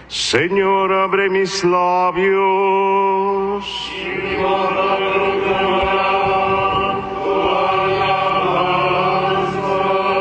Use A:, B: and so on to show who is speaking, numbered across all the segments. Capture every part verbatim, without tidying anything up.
A: Señor, abre mis labios.
B: Y mi boca proclamará tu alabanza.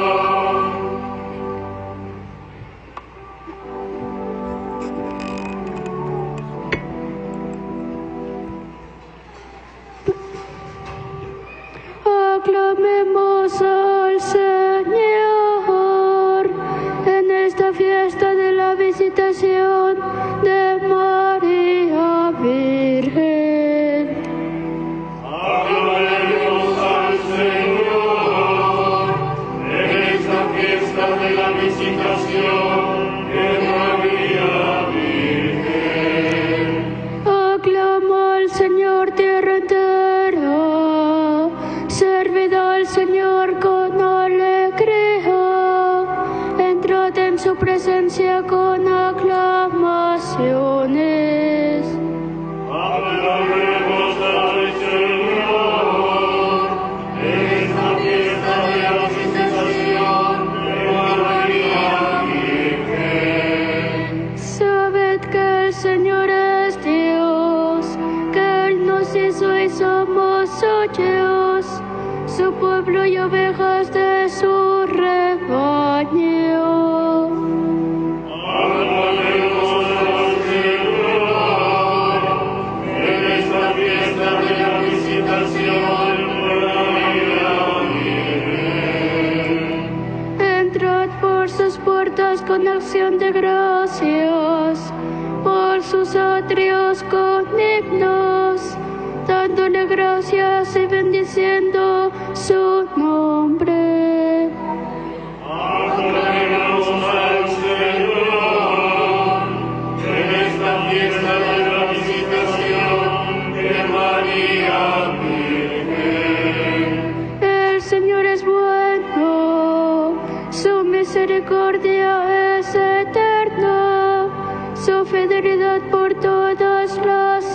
C: Aclamemos al Señor en esta fiesta de la visitación de María Virgen.
B: Aclamemos al Señor en esta fiesta de la visitación de María Virgen.
C: Aclama al Señor tierra entera, servid al Señor con alegría, entrad en su presencia con aclamaciones.
B: Aclamemos al Señor en esta fiesta de la visitación de María Virgen.
C: Sabed que el Señor es Dios, que Él nos hizo y somos suyos, su pueblo y ovejas de su rebaño.
B: Aclamemos al Señor en esta fiesta de la visitación de María Virgen.
C: Entrad por sus puertas con acción de gracias, por sus atrios con himnos, dándole gracias y bendiciendo su nombre.
B: Aclamemos al Señor en esta fiesta de la visitación de María Virgen.
C: El Señor es bueno, su misericordia es eterna, su fidelidad por todas las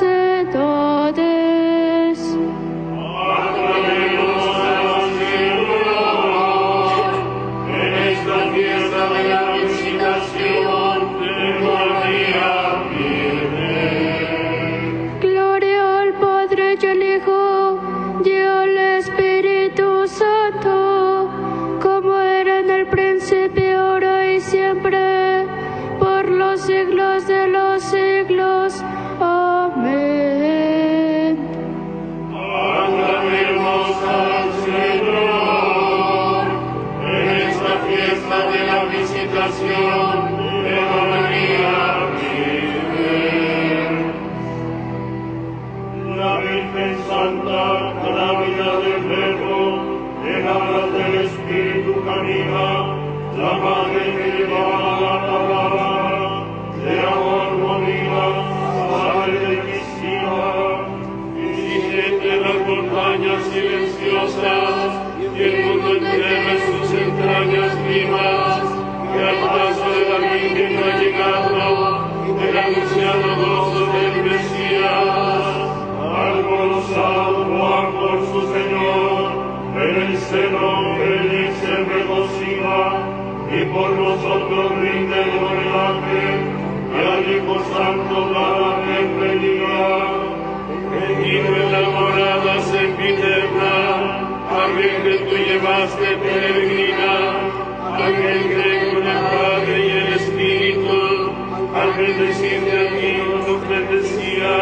C: edades.
B: Aclamemos al Señor en esta fiesta de la visitación de María Virgen.
C: Gloria al Padre y al Hijo y al Espíritu Santo, como era en el principio, ahora y siempre, por los siglos de los siglos. Amén.
B: Aclamemos al Señor en esta fiesta de la visitación de María Virgen. La Virgen Santa, grávida del Verbo, en alas del Espíritu camina, la Madre que llevaba la palabra, de amor movida, Madre de Cristina, entre las montañas silenciosas y el mundo entero en sus entrañas vivas, que al paso de la Virgen ha llegado el anunciado gozo del Mesías, alborozado Juan por su Señor, en el seno feliz se regocija, y por nosotros rinde el homenaje, y al Hijo Santo da la bienvenida. Bendito en la morada sempiterna, aquel que tú llevaste peregrina, aquel que con el Padre y el Espíritu, al bendecirte a ti nos bendecía.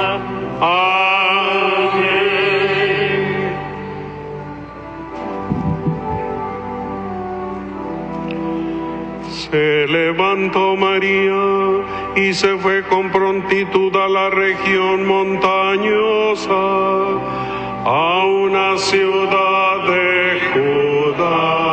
B: Amén.
A: Se levantó María y se fue con prontitud a la región montañosa, a una ciudad de Judá.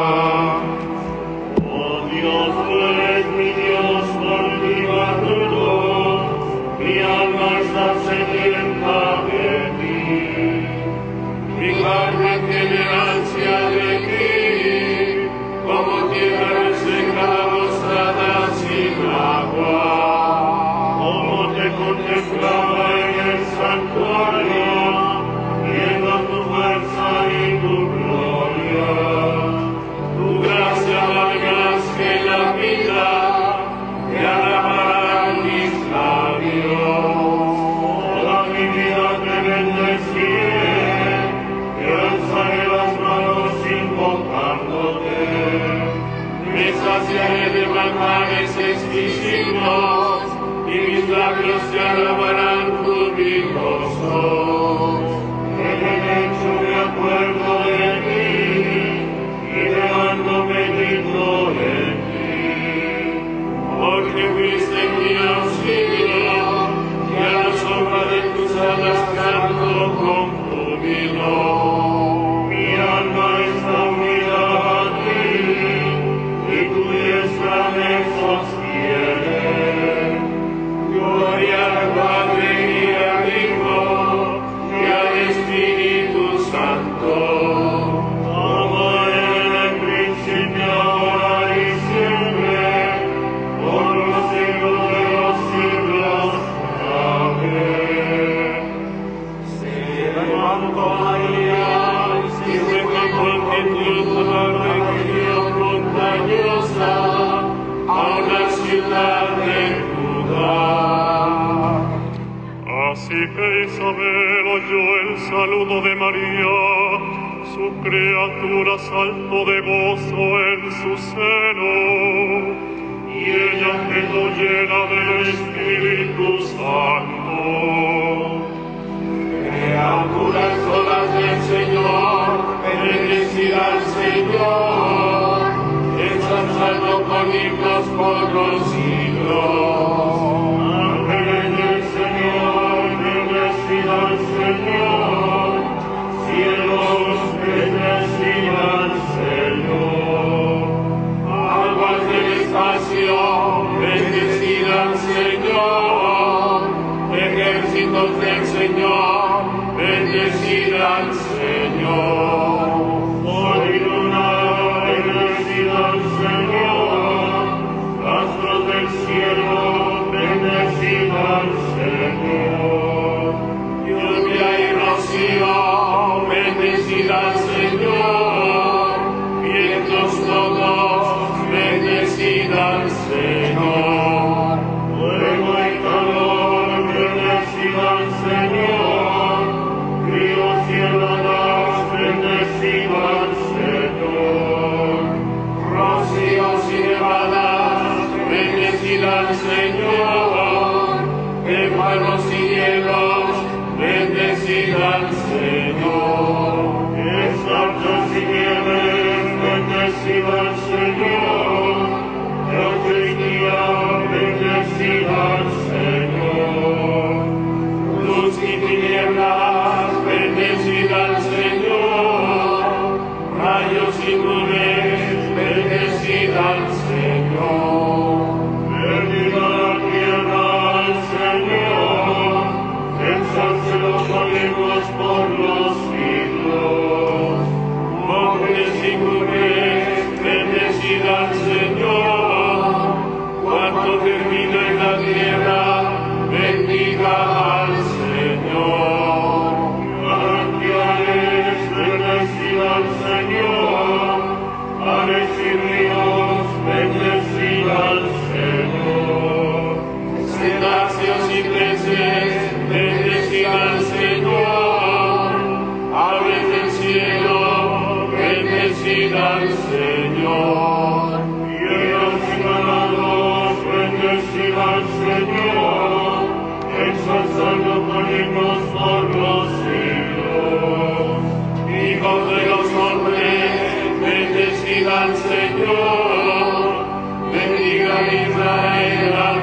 B: Oh Dios, tú eres mi Dios, por ti maduro, mi alma está sedienta de ti, mi carne tiene ansia de ti, como tierra reseca, mostrada sin agua. Como te contemplaba en el santuario, viendo tu fuerza y tu gloria. saciaré de manjares exquisitos, y mis labios te alabarán jubilosos. En el hecho me acuerdo de ti, y levantóme digno de ti, porque fuiste mi auxilio, y a la sombra de tus alas canto con júbilo. Mi alma está unida a ti, y tu diestra me sostiene. Gloria al Padre y al Hijo y al Espíritu Santo, como era en el principio, ahora y siempre, por los siglos de los siglos. Amén. Se levantó María y fue con prontitud a la región montañosa, a una ciudad de Judá.
D: Así que Isabel oyó el saludo de María, su criatura saltó de gozo en su seno, y ella quedó llena del Espíritu Santo.
B: Criaturas todas del Señor, bendecida al Señor, ensalzando con himnos por los siglos. Ángeles del Señor, bendecida al Señor, cielos, bendecida al Señor. Aguas del espacio, bendecida al Señor, ejércitos del Señor, bendecida al Señor. Sol y luna, bendecida al Señor, astros del cielo, bendecida al Señor. Lluvia y rocío, bendecida al Señor, vientos todos, bendecida al Señor. Fuego y calor, bendecida al Señor, ríos y heladas, bendecida al Señor. Rocíos y nevadas, bendecida al Señor, de palos y hielos, bendecida al Señor. Escarchas y nieves, bendecida al Señor, noche y día, bendecida al Señor. Luz y tinieblas, bendecida al Señor, rayos y nubes, bendecida al Señor. Bendiga la tierra al Señor, ensálcelo con himnos por los siglos. Montes y cumbres, bendecida al Señor, cuanto termina en la tierra, bendiga al Señor. Manantiales, bendecida al Señor, mares y ríos, bendecida al Señor. Cetáceos y peces, bendecida al Señor, aves del cielo, bendecida al Señor. Hielos y ganados, bendecida al Señor, ensalzando con himnos por los siglos. Hijos de los hombres, bendecida al Señor, bendiga Israel al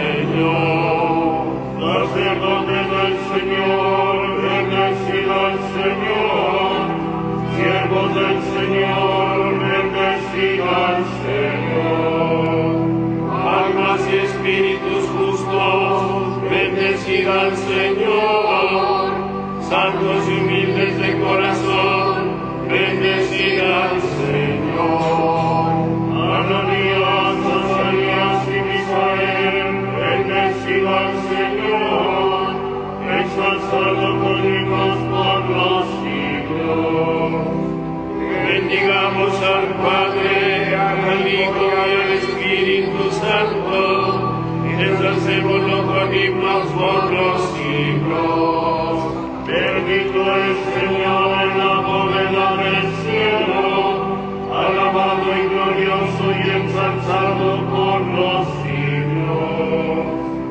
B: Señor. Sacerdotes del Señor, bendecida al Señor, siervos del Señor, bendecida al Señor. Almas y espíritus justos, bendecida al Señor, santos y humildes de corazón, bendecida al Señor. Ananías, Azarías y Misael, bendecida al Señor, ensalzado con himnos por los siglos. Bendigamos al Padre, al Hijo y al Espíritu Santo, y ensalcémoslo con himnos por los siglos. Bendito el Señor en la bóveda del cielo, alabado y glorioso y exaltado ensalzado por los siglos.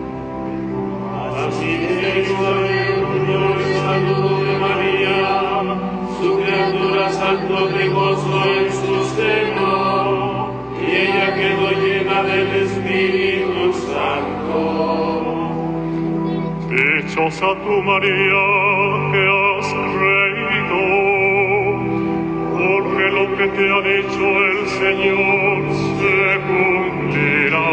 B: Así que Isabel unió el saludo de María, su criatura saltó de gozo en su seno, y ella quedó llena del Espíritu Santo.
D: Dichosa tú, María, que has reído, porque lo que te ha dicho el Señor se cumplirá.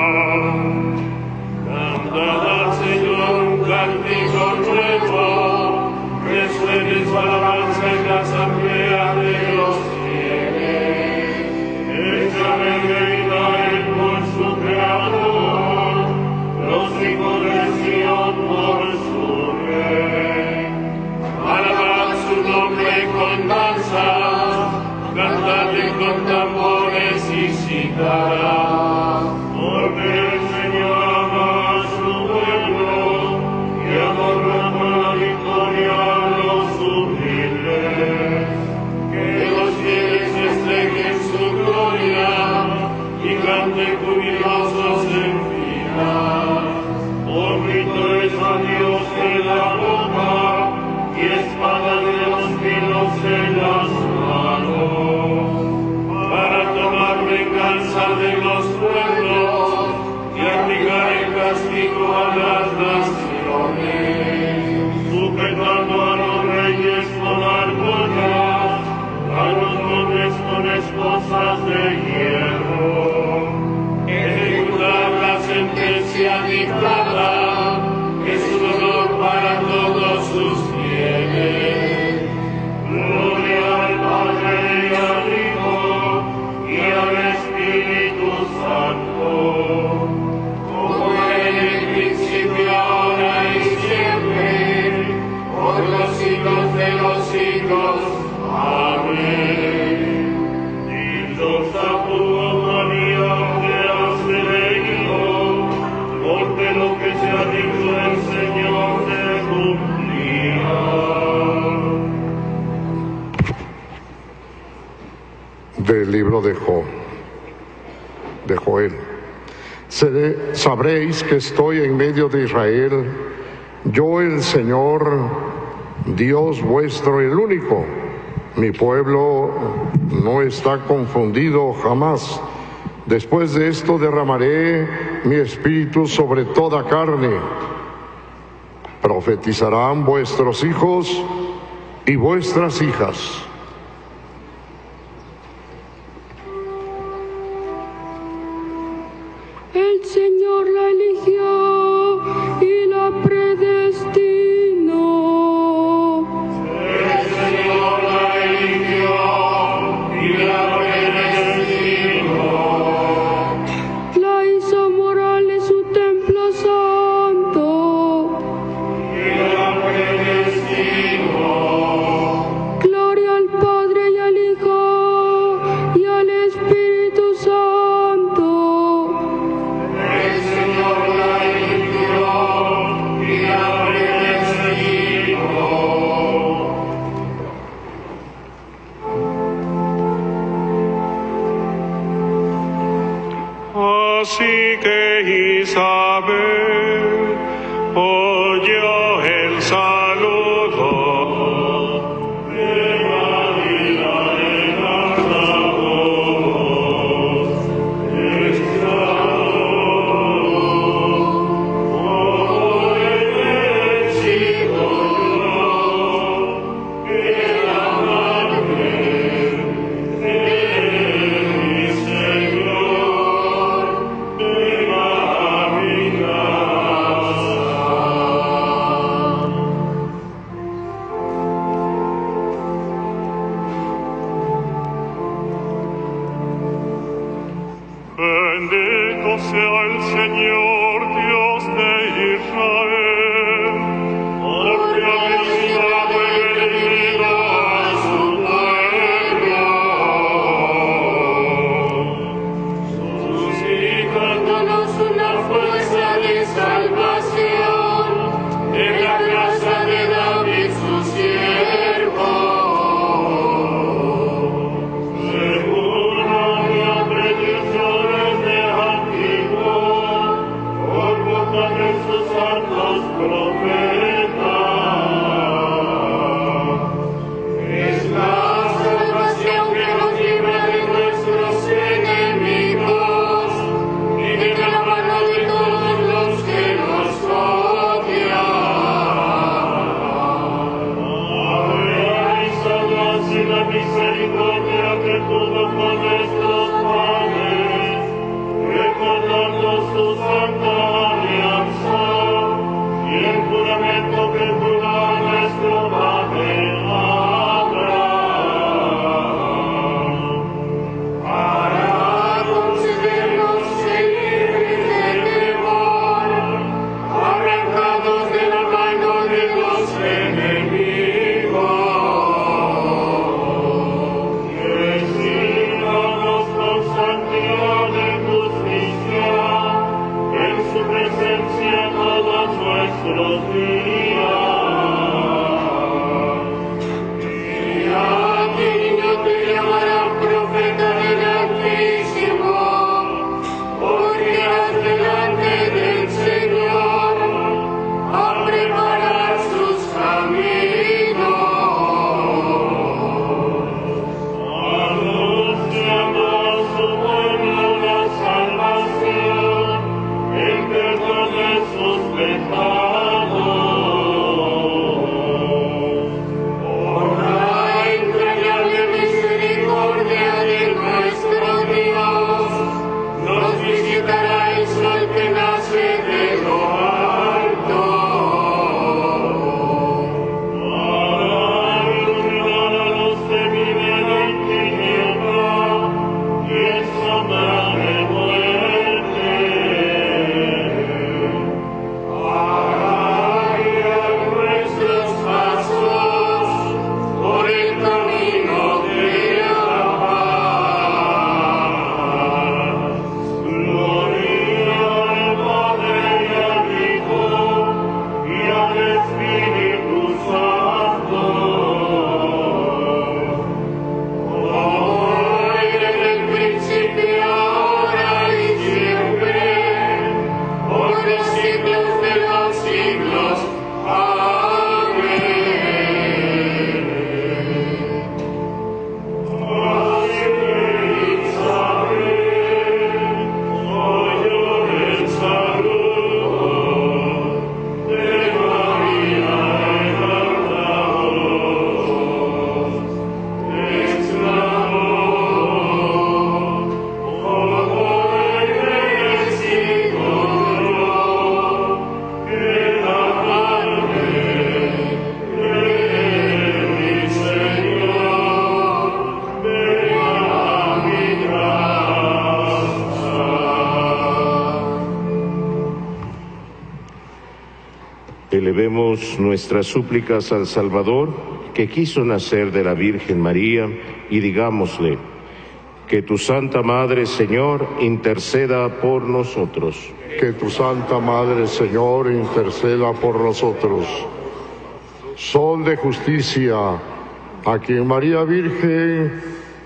B: Cantad al Señor un cántico nuevo, resuene su alabanza en la asamblea de los fieles. Échame reina él por su creador, los hijos de Sion por su rey. Alabad su nombre con danza, cantadle con tambores y cítara, porque el Señor ama a su pueblo y adorna con la victoria a los humildes. Que los fieles festejen su gloria y canten jubilosos en fila. Por grito es a Dios en la boca y espada de los filos en las manos, para tomar venganza de los pueblos y aplicar el castigo a las naciones, sujetando a los reyes con argolla, a los nobles con esposas de hierro, ejecutar la sentencia dictada, es un honor para todos sus fieles. Gloria al Padre y al Hijo y al Espíritu Santo, como era en el principio, ahora y siempre, por los siglos de los siglos. Amén. Dichosa tú, María, que has elegido, porque lo que se ha dicho el Señor se cumplirá.
E: Del libro de Job, de Joel. Seré, sabréis que estoy en medio de Israel, yo el Señor, Dios vuestro, el único. Mi pueblo no está confundido jamás. Después de esto derramaré mi espíritu sobre toda carne. Profetizarán vuestros hijos y vuestras hijas.
C: El Señor la eligió y la predestinó.
B: El Señor la eligió y la predestinó.
C: La hizo morar en su templo santo.
B: Y la predestinó.
C: Gloria al Padre y al Hijo y al Espíritu Santo.
B: El Señor la eligió y la predestinó.
A: Así que Isabel oyó el saludo
B: De María en alta voz, exclamó, por el chico yo, que la madre de mi Señor venga a mi casa.
D: Bendito sea el Señor, Dios de Israel,
B: Porque ha visitado y redimido a su pueblo, suscitándonos una fuerza de salvación en la casa de David su siervo, según había predicho
F: Elevemos nuestras súplicas al Salvador, que quiso nacer de la Virgen María, y digámosle: que tu Santa Madre, Señor, interceda por nosotros.
E: Que tu Santa Madre, Señor, interceda por nosotros. Sol de justicia, a quien María Virgen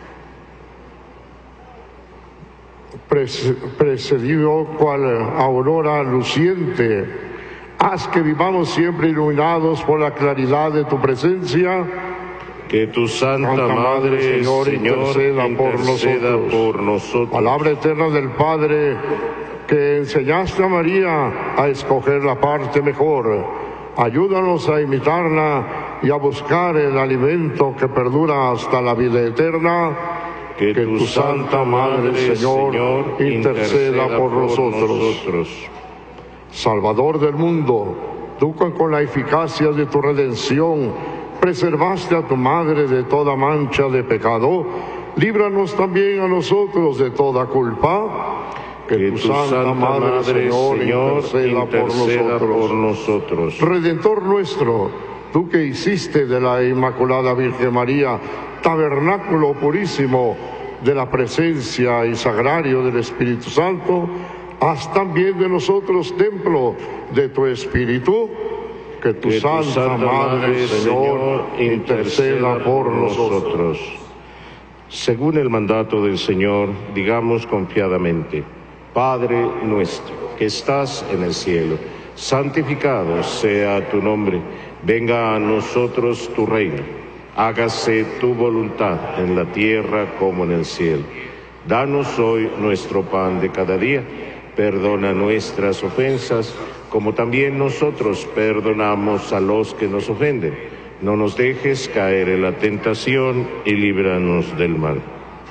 E: precedió cual aurora luciente, haz que vivamos siempre iluminados por la claridad de tu presencia.
F: Que tu Santa,
E: Santa Madre,
F: Madre,
E: Señor,
F: Señor,
E: interceda,
F: interceda
E: por, nosotros.
F: por nosotros.
E: Palabra eterna del Padre, que enseñaste a María a escoger la parte mejor. Ayúdanos a imitarla y a buscar el alimento que perdura hasta la vida eterna.
F: Que, que tu, tu Santa Madre, Señor, Señor interceda, interceda por, por nosotros. nosotros.
E: Salvador del mundo, tú con la eficacia de tu redención preservaste a tu Madre de toda mancha de pecado, líbranos también a nosotros de toda culpa. Que, que tu Santa, Santa Madre, Madre Señor, Señor interceda, interceda por, nosotros.
F: por nosotros.
E: Redentor nuestro, tú que hiciste de la Inmaculada Virgen María tabernáculo purísimo de la presencia y sagrario del Espíritu Santo, haz también de nosotros templo de tu Espíritu. Que tu, que Santa, tu Santa Madre, Madre Señor, interceda por nosotros.
F: Según el mandato del Señor, digamos confiadamente: Padre nuestro, que estás en el cielo, santificado sea tu nombre. Venga a nosotros tu reino. Hágase tu voluntad en la tierra como en el cielo. Danos hoy nuestro pan de cada día. Perdona nuestras ofensas, como también nosotros perdonamos a los que nos ofenden. No nos dejes caer en la tentación y líbranos del mal.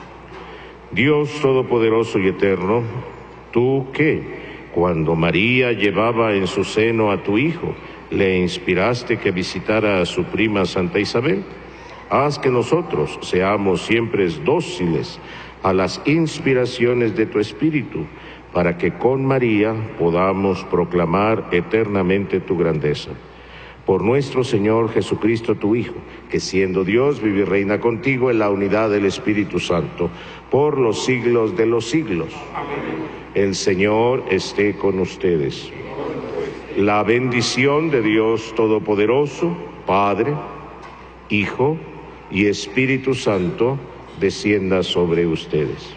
F: Dios Todopoderoso y Eterno, tú que, cuando María llevaba en su seno a tu Hijo, le inspiraste que visitara a su prima Santa Isabel, haz que nosotros seamos siempre dóciles a las inspiraciones de tu Espíritu, para que con María podamos proclamar eternamente tu grandeza. Por nuestro Señor Jesucristo, tu Hijo, que siendo Dios vive y reina contigo en la unidad del Espíritu Santo, por los siglos de los siglos. Amén. El Señor esté con ustedes. La bendición de Dios Todopoderoso, Padre, Hijo y Espíritu Santo, descienda sobre ustedes.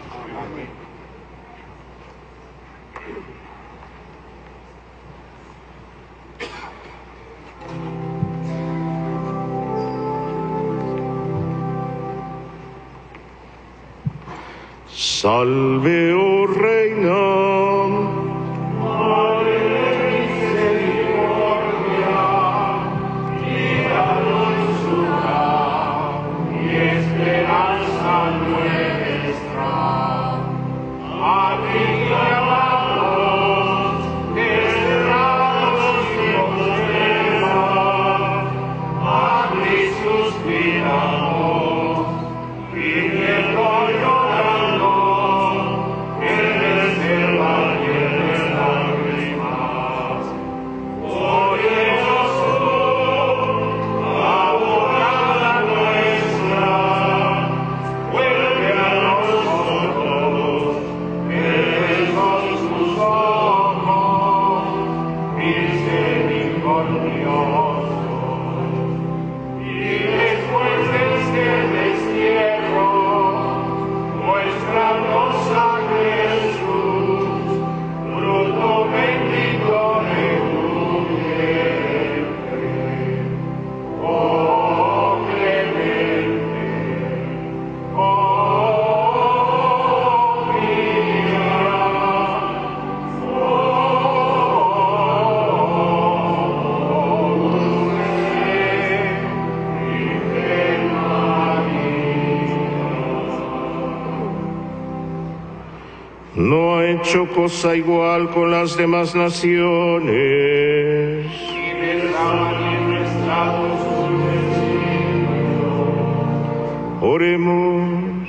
F: Salve, oh Reina,
B: Madre de misericordia, vida, dulzura y esperanza nuestra. A ti clamamos, desterrados y postrerados, a ti suspiramos, pidiendo llorando.
F: no ha hecho cosa igual con las demás naciones. Oremos.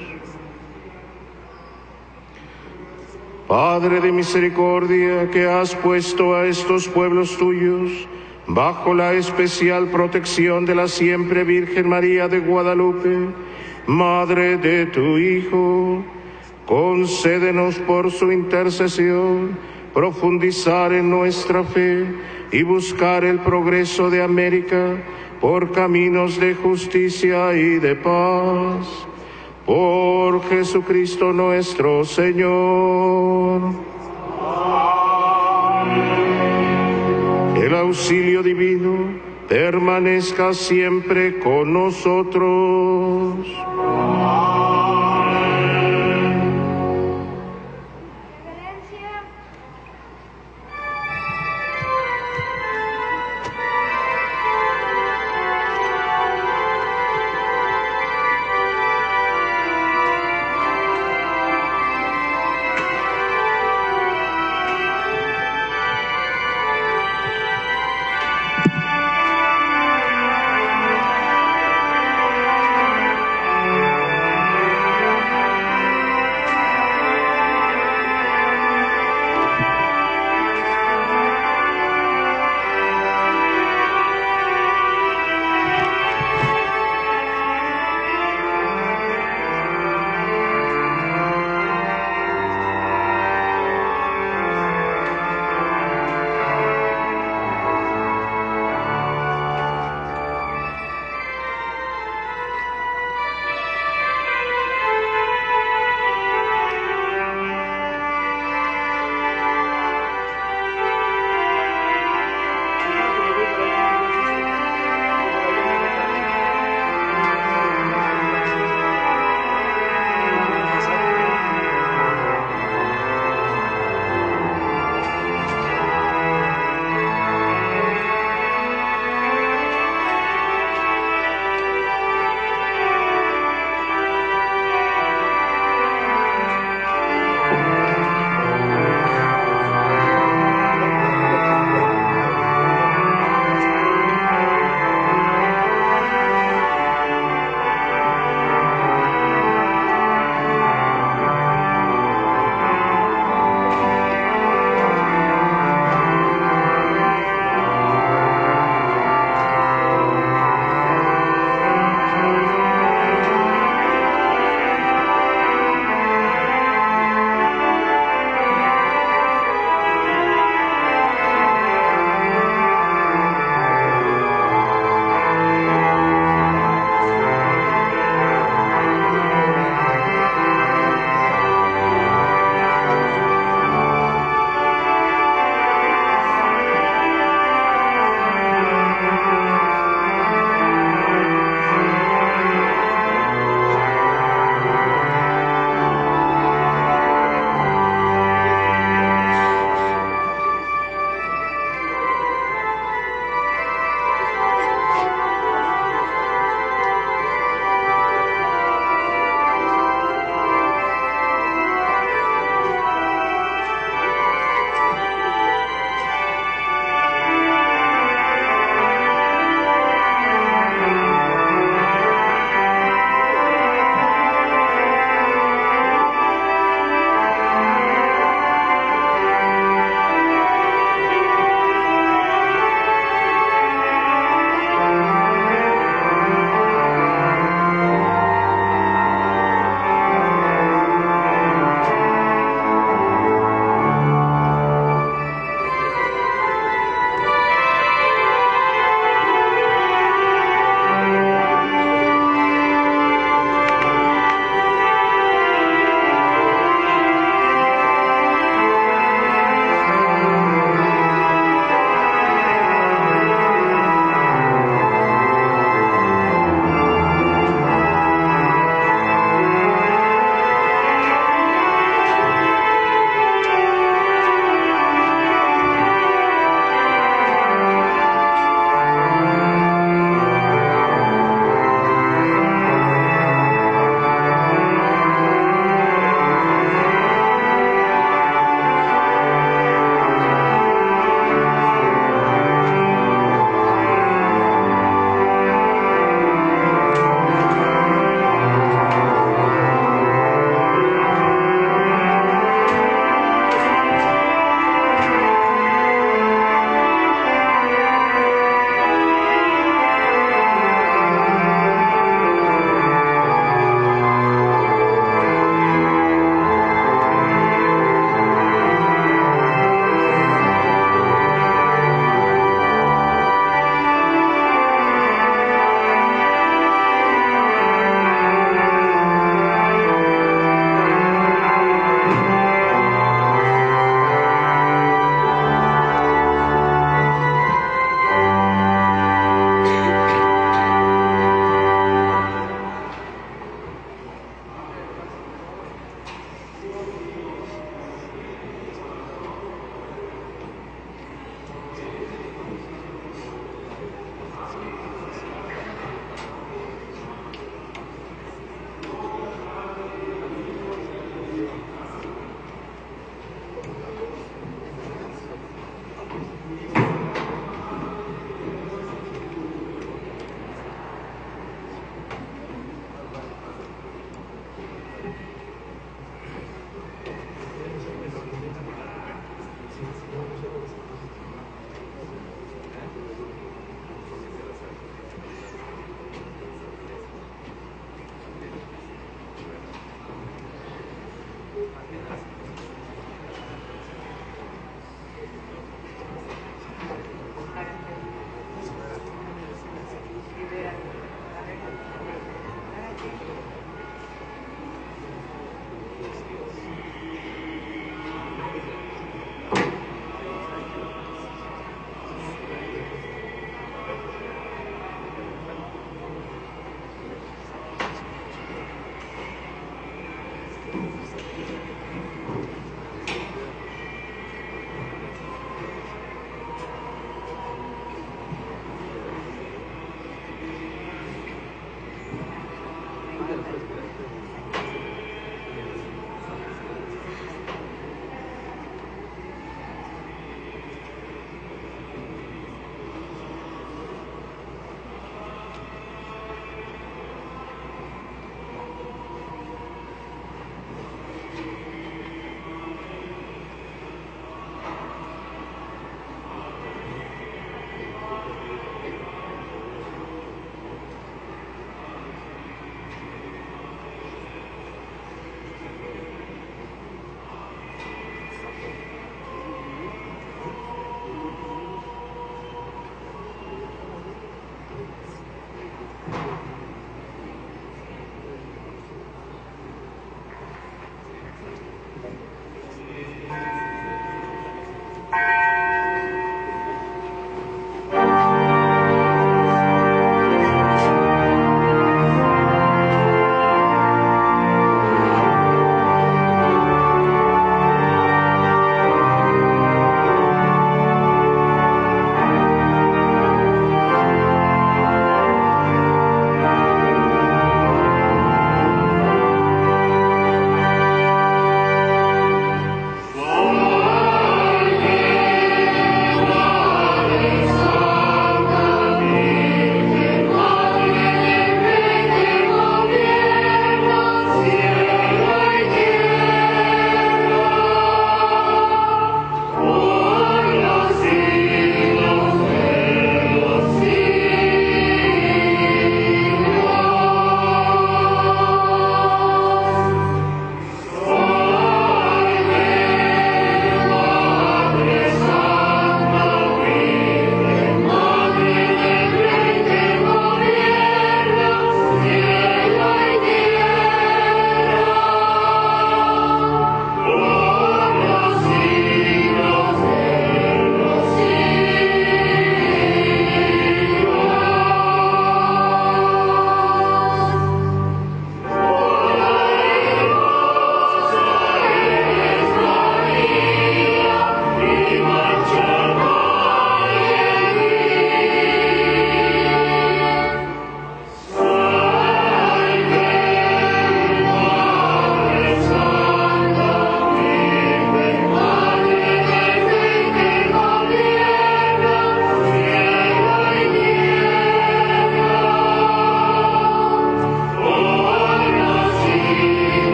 F: Padre de misericordia, que has puesto a estos pueblos tuyos bajo la especial protección de la siempre Virgen María de Guadalupe, Madre de tu Hijo, concédenos por su intercesión profundizar en nuestra fe y buscar el progreso de América por caminos de justicia y de paz. Por Jesucristo nuestro Señor. El auxilio divino permanezca siempre con nosotros.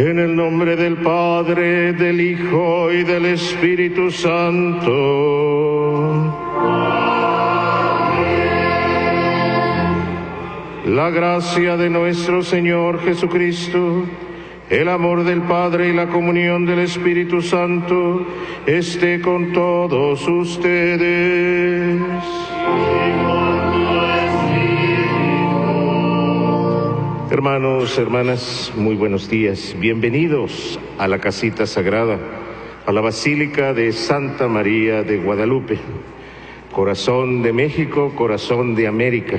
F: En el nombre del Padre, del Hijo y del Espíritu Santo. La gracia de nuestro Señor Jesucristo, el amor del Padre y la comunión del Espíritu Santo esté con todos ustedes. Hermanos, hermanas, muy buenos días. Bienvenidos a la casita sagrada, a la Basílica de Santa María de Guadalupe, corazón de México, corazón de América.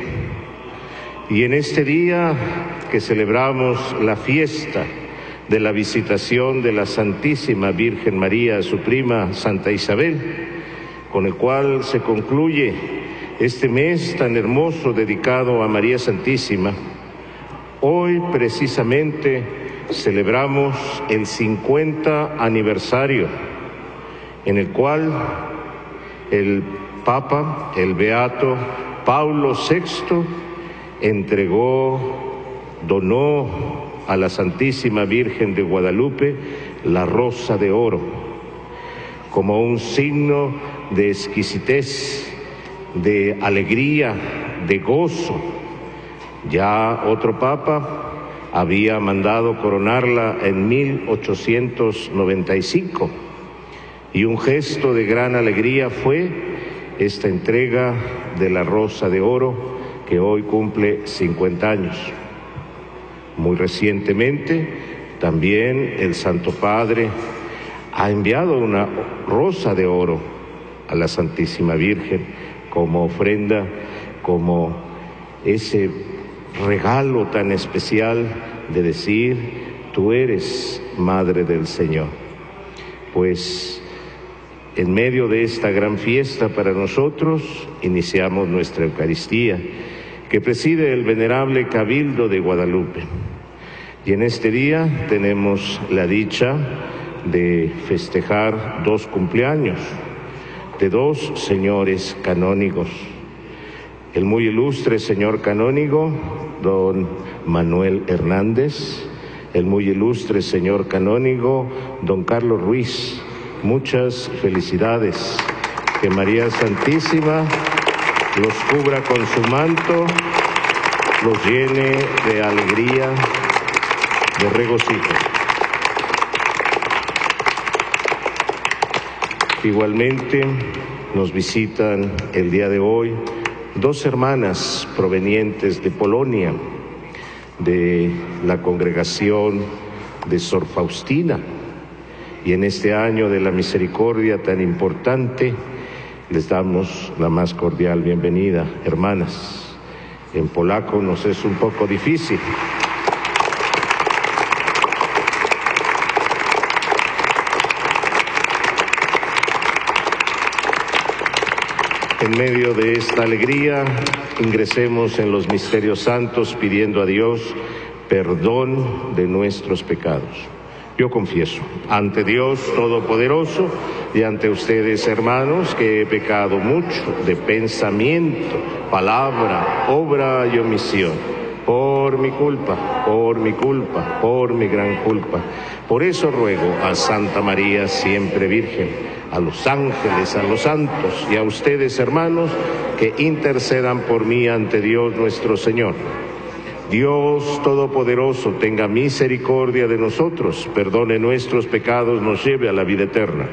F: Y en este día que celebramos la fiesta de la visitación de la Santísima Virgen María a su prima Santa Isabel, con el cual se concluye este mes tan hermoso dedicado a María Santísima, hoy precisamente celebramos el cincuenta aniversario en el cual el Papa, el Beato Paulo sexto, entregó, donó a la Santísima Virgen de Guadalupe la rosa de oro, como un signo de exquisitez, de alegría, de gozo. Ya otro papa había mandado coronarla en mil ochocientos noventa y cinco, y un gesto de gran alegría fue esta entrega de la rosa de oro que hoy cumple cincuenta años. Muy recientemente también el Santo Padre ha enviado una rosa de oro a la Santísima Virgen como ofrenda, como ese regalo tan especial de decir: tú eres Madre del Señor. Pues en medio de esta gran fiesta para nosotros iniciamos nuestra Eucaristía, que preside el venerable Cabildo de Guadalupe. Y en este día tenemos la dicha de festejar dos cumpleaños de dos señores canónigos. El muy ilustre señor canónigo, don Manuel Hernández, el muy ilustre señor canónigo, don Carlos Ruiz. Muchas felicidades. Que María Santísima los cubra con su manto, los llene de alegría, de regocijo. Igualmente nos visitan el día de hoy dos hermanas provenientes de Polonia, de la congregación de Sor Faustina. Y en este año de la misericordia tan importante, les damos la más cordial bienvenida, hermanas. En polaco nos es un poco difícil. En medio de esta alegría, ingresemos en los misterios santos pidiendo a Dios perdón de nuestros pecados. Yo confieso ante Dios Todopoderoso y ante ustedes, hermanos, que he pecado mucho de pensamiento, palabra, obra y omisión, por mi culpa, por mi culpa, por mi gran culpa. Por eso ruego a Santa María, siempre Virgen, a los ángeles, a los santos y a ustedes, hermanos, que intercedan por mí ante Dios nuestro Señor. Dios Todopoderoso tenga misericordia de nosotros, perdone nuestros pecados, nos lleve a la vida eterna.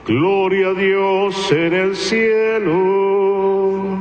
F: Gloria a Dios en el cielo.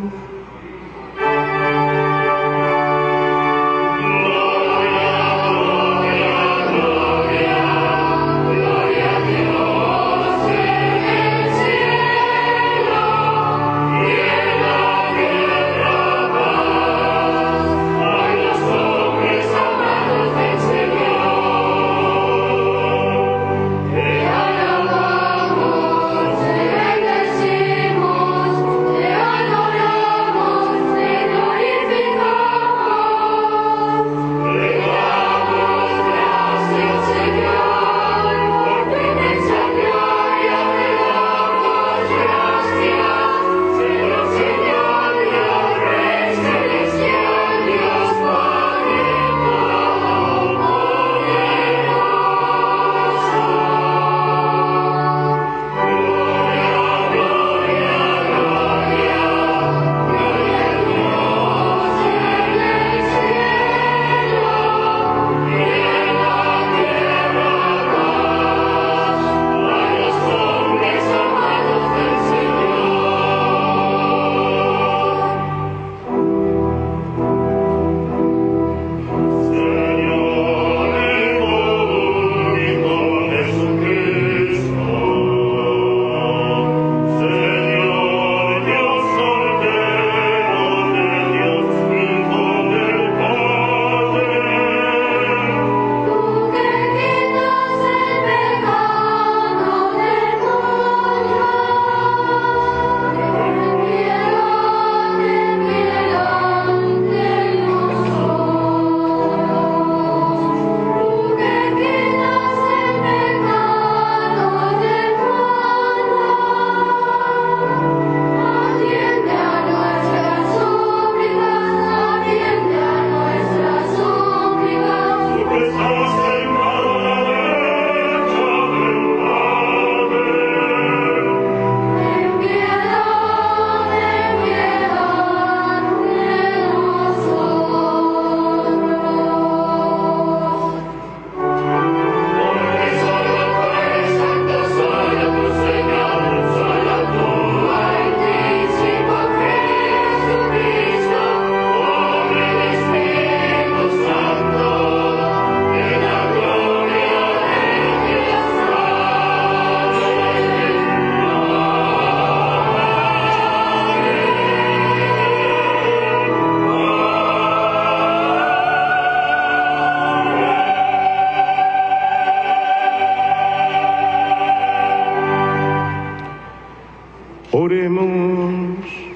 F: Oremos.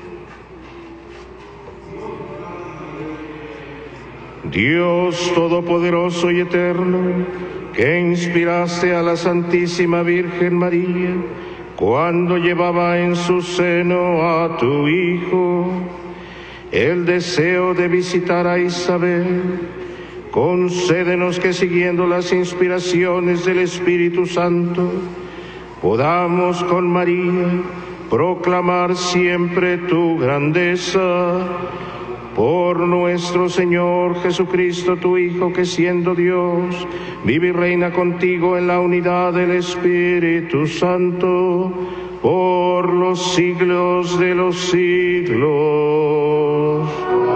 F: Dios Todopoderoso y Eterno, que inspiraste a la Santísima Virgen María cuando llevaba en su seno a tu Hijo el deseo de visitar a Isabel, concédenos que siguiendo las inspiraciones del Espíritu Santo podamos con María proclamar siempre tu grandeza. Por nuestro Señor Jesucristo, tu Hijo, que siendo Dios, vive y reina contigo en la unidad del Espíritu Santo, por los siglos de los siglos.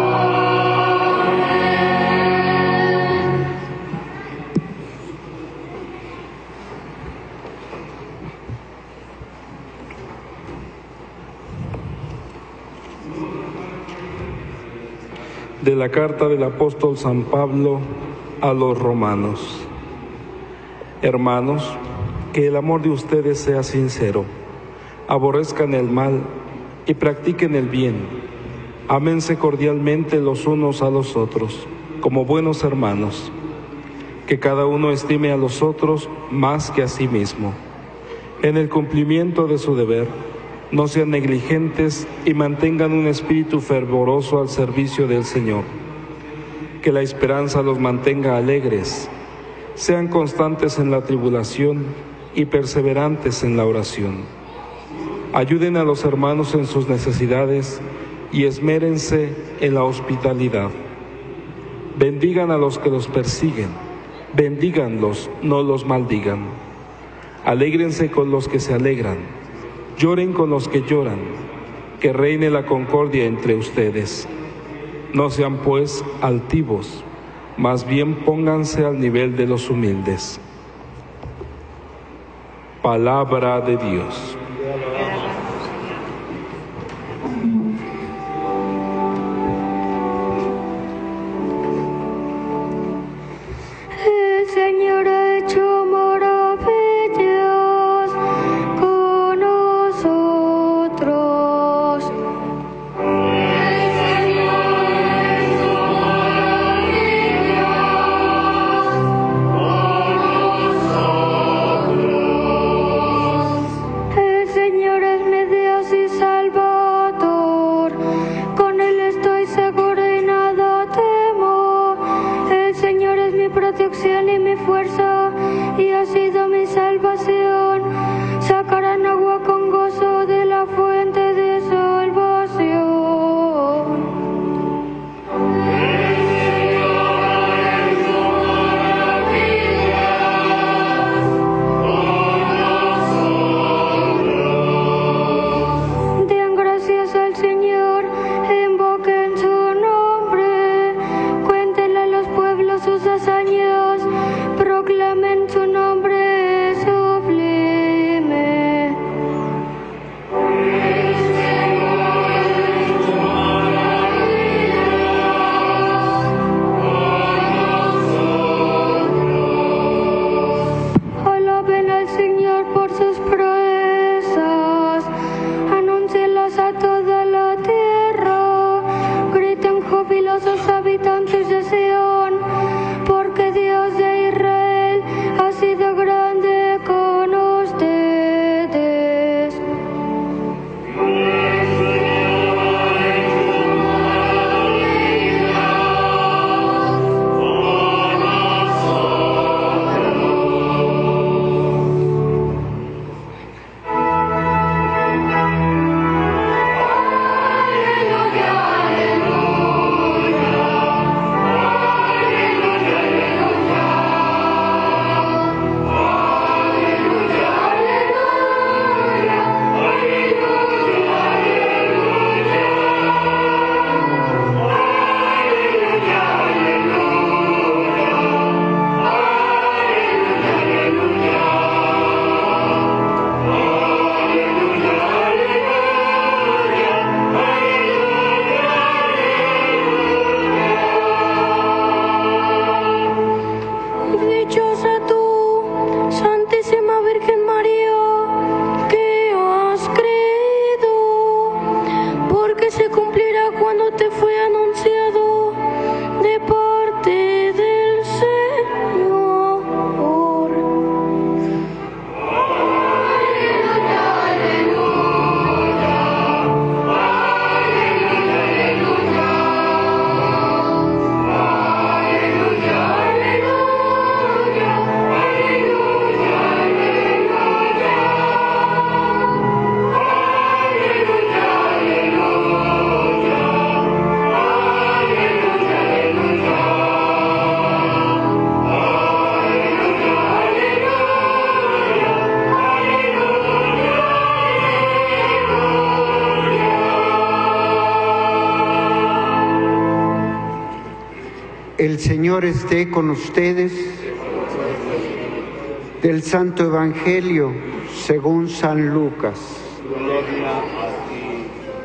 G: De la carta del apóstol San Pablo a los romanos. Hermanos, que el amor de ustedes sea sincero, aborrezcan el mal y practiquen el bien, ámense cordialmente los unos a los otros, como buenos hermanos, que cada uno estime a los otros más que a sí mismo. En el cumplimiento de su deber, no sean negligentes y mantengan un espíritu fervoroso al servicio del Señor. Que la esperanza los mantenga alegres. Sean constantes en la tribulación y perseverantes en la oración. Ayuden a los hermanos en sus necesidades y esmérense en la hospitalidad. Bendigan a los que los persiguen. Bendíganlos, no los maldigan. Alégrense con los que se alegran. Lloren con los que lloran, que reine la concordia entre ustedes. No sean pues altivos, más bien pónganse al nivel de los humildes. Palabra de Dios.
C: El Señor ha hecho maravillas con nosotros. El Señor ha hecho maravillas con nosotros. El Señor es mi Dios y Salvador. Con Él estoy seguro y nada temo. El Señor es mi protección y mi fuerza, y ha sido mi salvación. Sacarán agua con gozo de la fuente de salvación. El Señor ha hecho maravillas con nosotros. Den gracias al Señor, invoquen su nombre, cuéntenle a los pueblos sus hazañas, proclamen su nombre sublime. El Señor ha hecho maravillas con nosotros. Alaben al Señor por sus proezas, anúncielas a toda la tierra, griten jubilosos habitantes de Sión, porque Dios de Israel ha sido grande con ustedes. El Señor ha hecho maravillas con Dichosa tú, Santísima Virgen María, que has creído, porque se cumplirá cuando te fue anunciado de parte del Señor. Aleluya, aleluya, aleluya, aleluya, aleluya, aleluya,
H: El Señor esté con ustedes. Del Santo Evangelio según San Lucas.
B: Gloria a ti.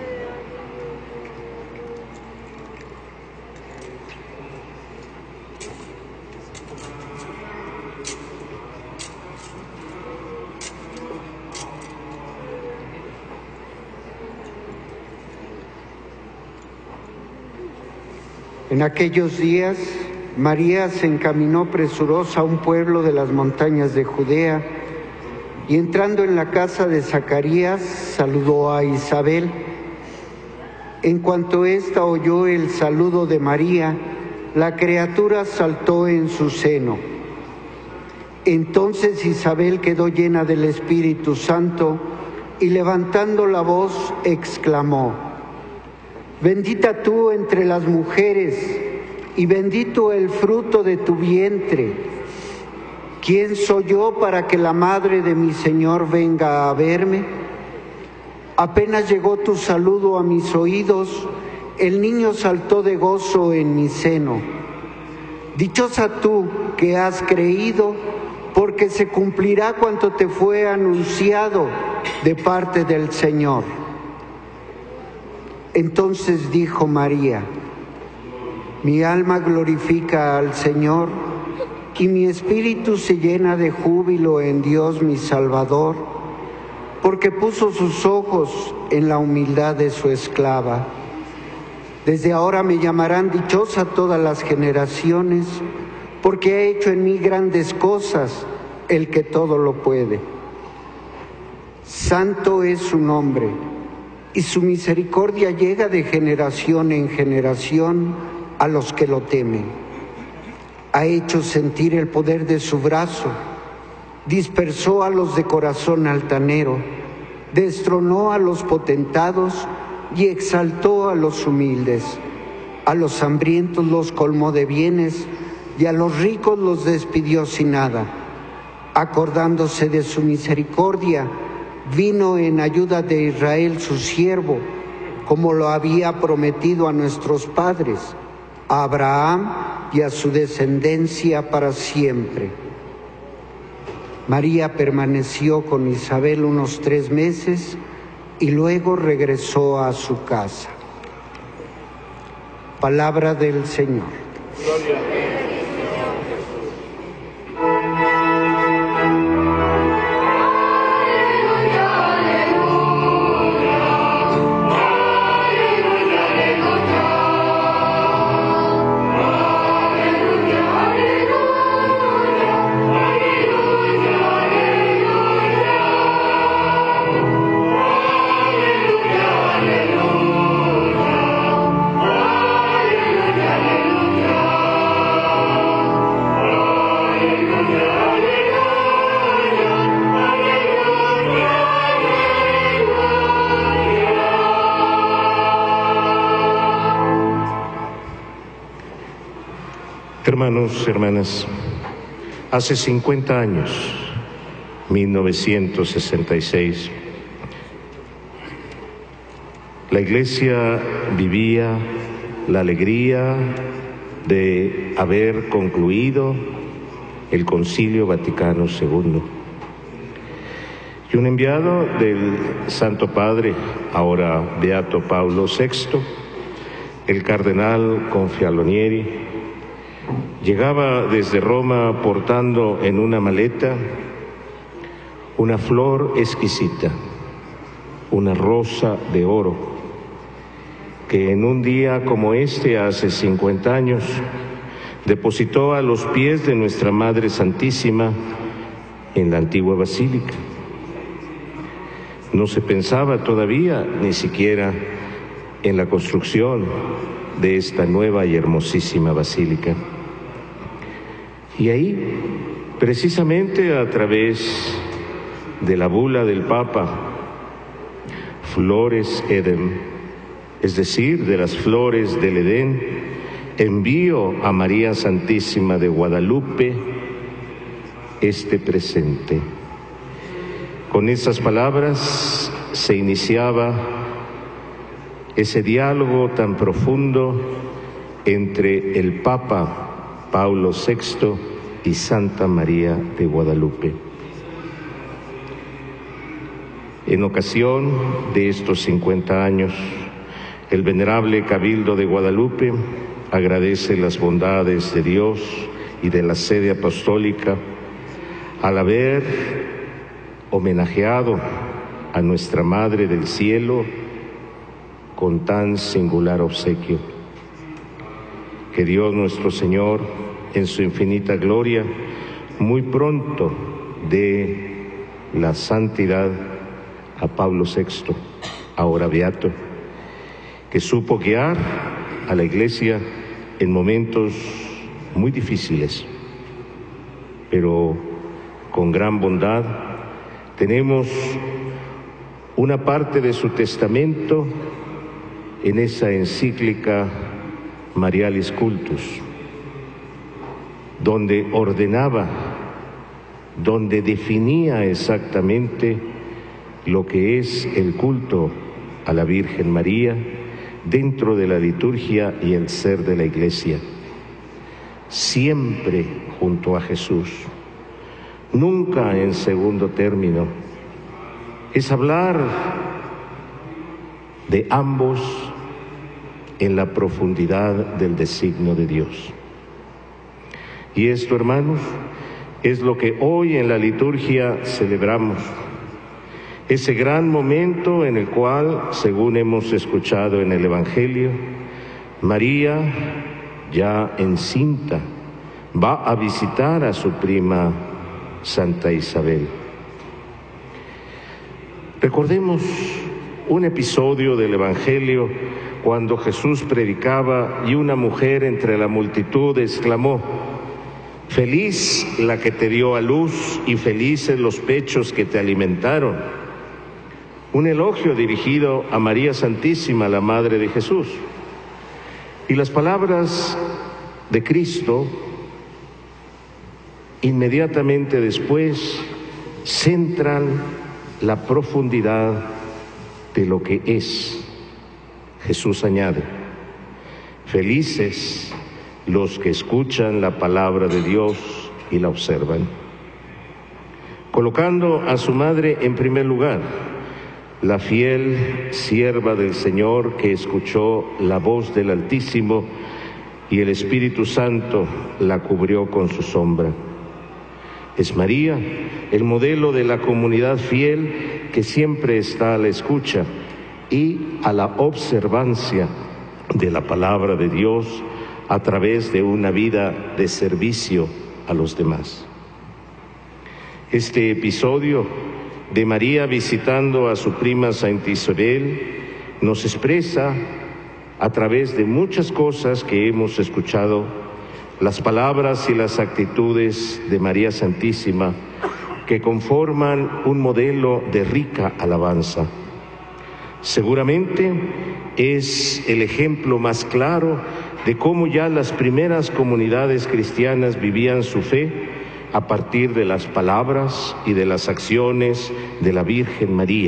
H: En aquellos días, María se encaminó presurosa a un pueblo de las montañas de Judea, y entrando en la casa de Zacarías, saludó a Isabel. En cuanto ésta oyó el saludo de María, la criatura saltó en su seno. Entonces Isabel quedó llena del Espíritu Santo, y levantando la voz exclamó: Bendita tú entre las mujeres, y bendito el fruto de tu vientre. ¿Quién soy yo para que la madre de mi Señor venga a verme? Apenas llegó tu saludo a mis oídos, el niño saltó de gozo en mi seno. Dichosa tú que has creído, porque se cumplirá cuanto te fue anunciado de parte del Señor. Entonces dijo María: mi alma glorifica al Señor, y mi espíritu se llena de júbilo en Dios mi Salvador, porque puso sus ojos en la humildad de su esclava. Desde ahora me llamarán dichosa todas las generaciones, porque ha hecho en mí grandes cosas el que todo lo puede. Santo es su nombre, y su misericordia llega de generación en generación a los que lo temen. Ha hecho sentir el poder de su brazo, dispersó a los de corazón altanero, destronó a los potentados y exaltó a los humildes. A los hambrientos los colmó de bienes y a los ricos los despidió sin nada. Acordándose de su misericordia, vino en ayuda de Israel su siervo, como lo había prometido a nuestros padres, a Abraham y a su descendencia para siempre. María permaneció con Isabel unos tres meses y luego regresó a su casa. Palabra del Señor.
B: Gloria a ti.
F: Hermanos, hermanas, hace cincuenta años, mil novecientos sesenta y seis, la Iglesia vivía la alegría de haber concluido el Concilio Vaticano segundo. Y un enviado del Santo Padre, ahora Beato Paulo sexto, el cardenal Confalonieri, llegaba desde Roma portando en una maleta una flor exquisita, una rosa de oro, que en un día como este, hace cincuenta años, depositó a los pies de nuestra Madre Santísima en la antigua basílica. No se pensaba todavía ni siquiera en la construcción de esta nueva y hermosísima basílica. Y ahí, precisamente a través de la bula del Papa, Flores Edem, es decir, de las flores del Edén, envío a María Santísima de Guadalupe este presente. Con esas palabras se iniciaba ese diálogo tan profundo entre el Papa Paulo sexto y Santa María de Guadalupe. En ocasión de estos cincuenta años, el venerable Cabildo de Guadalupe agradece las bondades de Dios y de la sede apostólica al haber homenajeado a nuestra Madre del Cielo con tan singular obsequio. Que Dios nuestro Señor, en su infinita gloria, muy pronto dé la santidad a Pablo sexto, ahora beato, que supo guiar a la Iglesia en momentos muy difíciles, pero con gran bondad. Tenemos una parte de su testamento en esa encíclica Marialis Cultus, donde ordenaba, donde definía exactamente lo que es el culto a la Virgen María dentro de la liturgia y el ser de la Iglesia. Siempre junto a Jesús, nunca en segundo término. Es hablar de ambos en la profundidad del designio de Dios. Y esto, hermanos, es lo que hoy en la liturgia celebramos. Ese gran momento en el cual, según hemos escuchado en el Evangelio, María, ya encinta, va a visitar a su prima Santa Isabel. Recordemos un episodio del Evangelio cuando Jesús predicaba y una mujer entre la multitud exclamó: «Feliz la que te dio a luz y felices los pechos que te alimentaron». Un elogio dirigido a María Santísima, la Madre de Jesús. Y las palabras de Cristo, inmediatamente después, centran la profundidad de lo que es. Jesús añade: «Felices los que escuchan la palabra de Dios y la observan», colocando a su madre en primer lugar, la fiel sierva del Señor que escuchó la voz del Altísimo y el Espíritu Santo la cubrió con su sombra. Es María el modelo de la comunidad fiel que siempre está a la escucha y a la observancia de la palabra de Dios a través de una vida de servicio a los demás. Este episodio de María visitando a su prima Santa Isabel nos expresa, a través de muchas cosas que hemos escuchado, las palabras y las actitudes de María Santísima que conforman un modelo de rica alabanza. Seguramente es el ejemplo más claro de cómo ya las primeras comunidades cristianas vivían su fe a partir de las palabras y de las acciones de la Virgen María.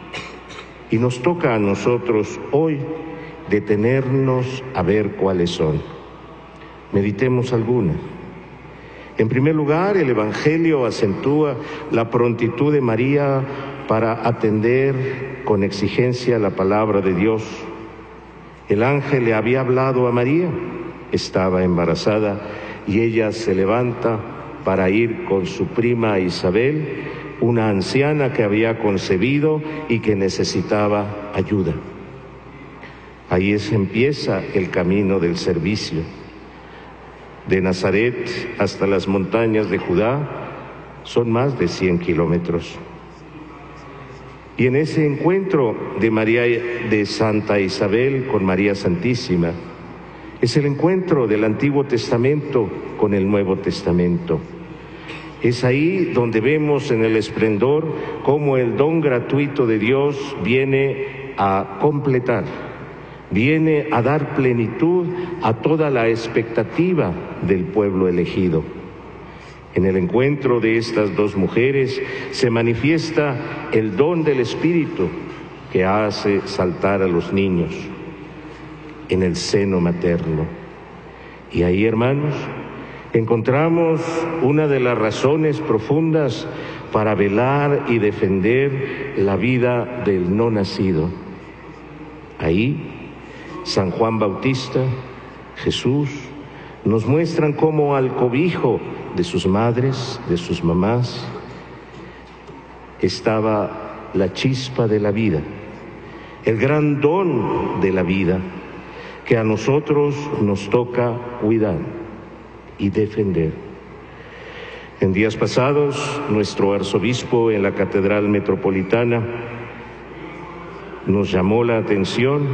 F: Y nos toca a nosotros hoy detenernos a ver cuáles son. Meditemos algunas. En primer lugar, el Evangelio acentúa la prontitud de María para atender con exigencia la palabra de Dios. El ángel le había hablado a María, estaba embarazada y ella se levanta para ir con su prima Isabel, una anciana que había concebido y que necesitaba ayuda. Ahí es, empieza el camino del servicio. De Nazaret hasta las montañas de Judá son más de cien kilómetros. Y en ese encuentro de María, de Santa Isabel con María Santísima, es el encuentro del Antiguo Testamento con el Nuevo Testamento. Es ahí donde vemos en el esplendor cómo el don gratuito de Dios viene a completar, viene a dar plenitud a toda la expectativa del pueblo elegido. En el encuentro de estas dos mujeres se manifiesta el don del Espíritu que hace saltar a los niños en el seno materno. Y ahí, hermanos, encontramos una de las razones profundas para velar y defender la vida del no nacido. Ahí, San Juan Bautista, Jesús, nos muestran cómo al cobijo de sus madres, de sus mamás, estaba la chispa de la vida, el gran don de la vida que a nosotros nos toca cuidar y defender. En días pasados, nuestro arzobispo en la Catedral Metropolitana nos llamó la atención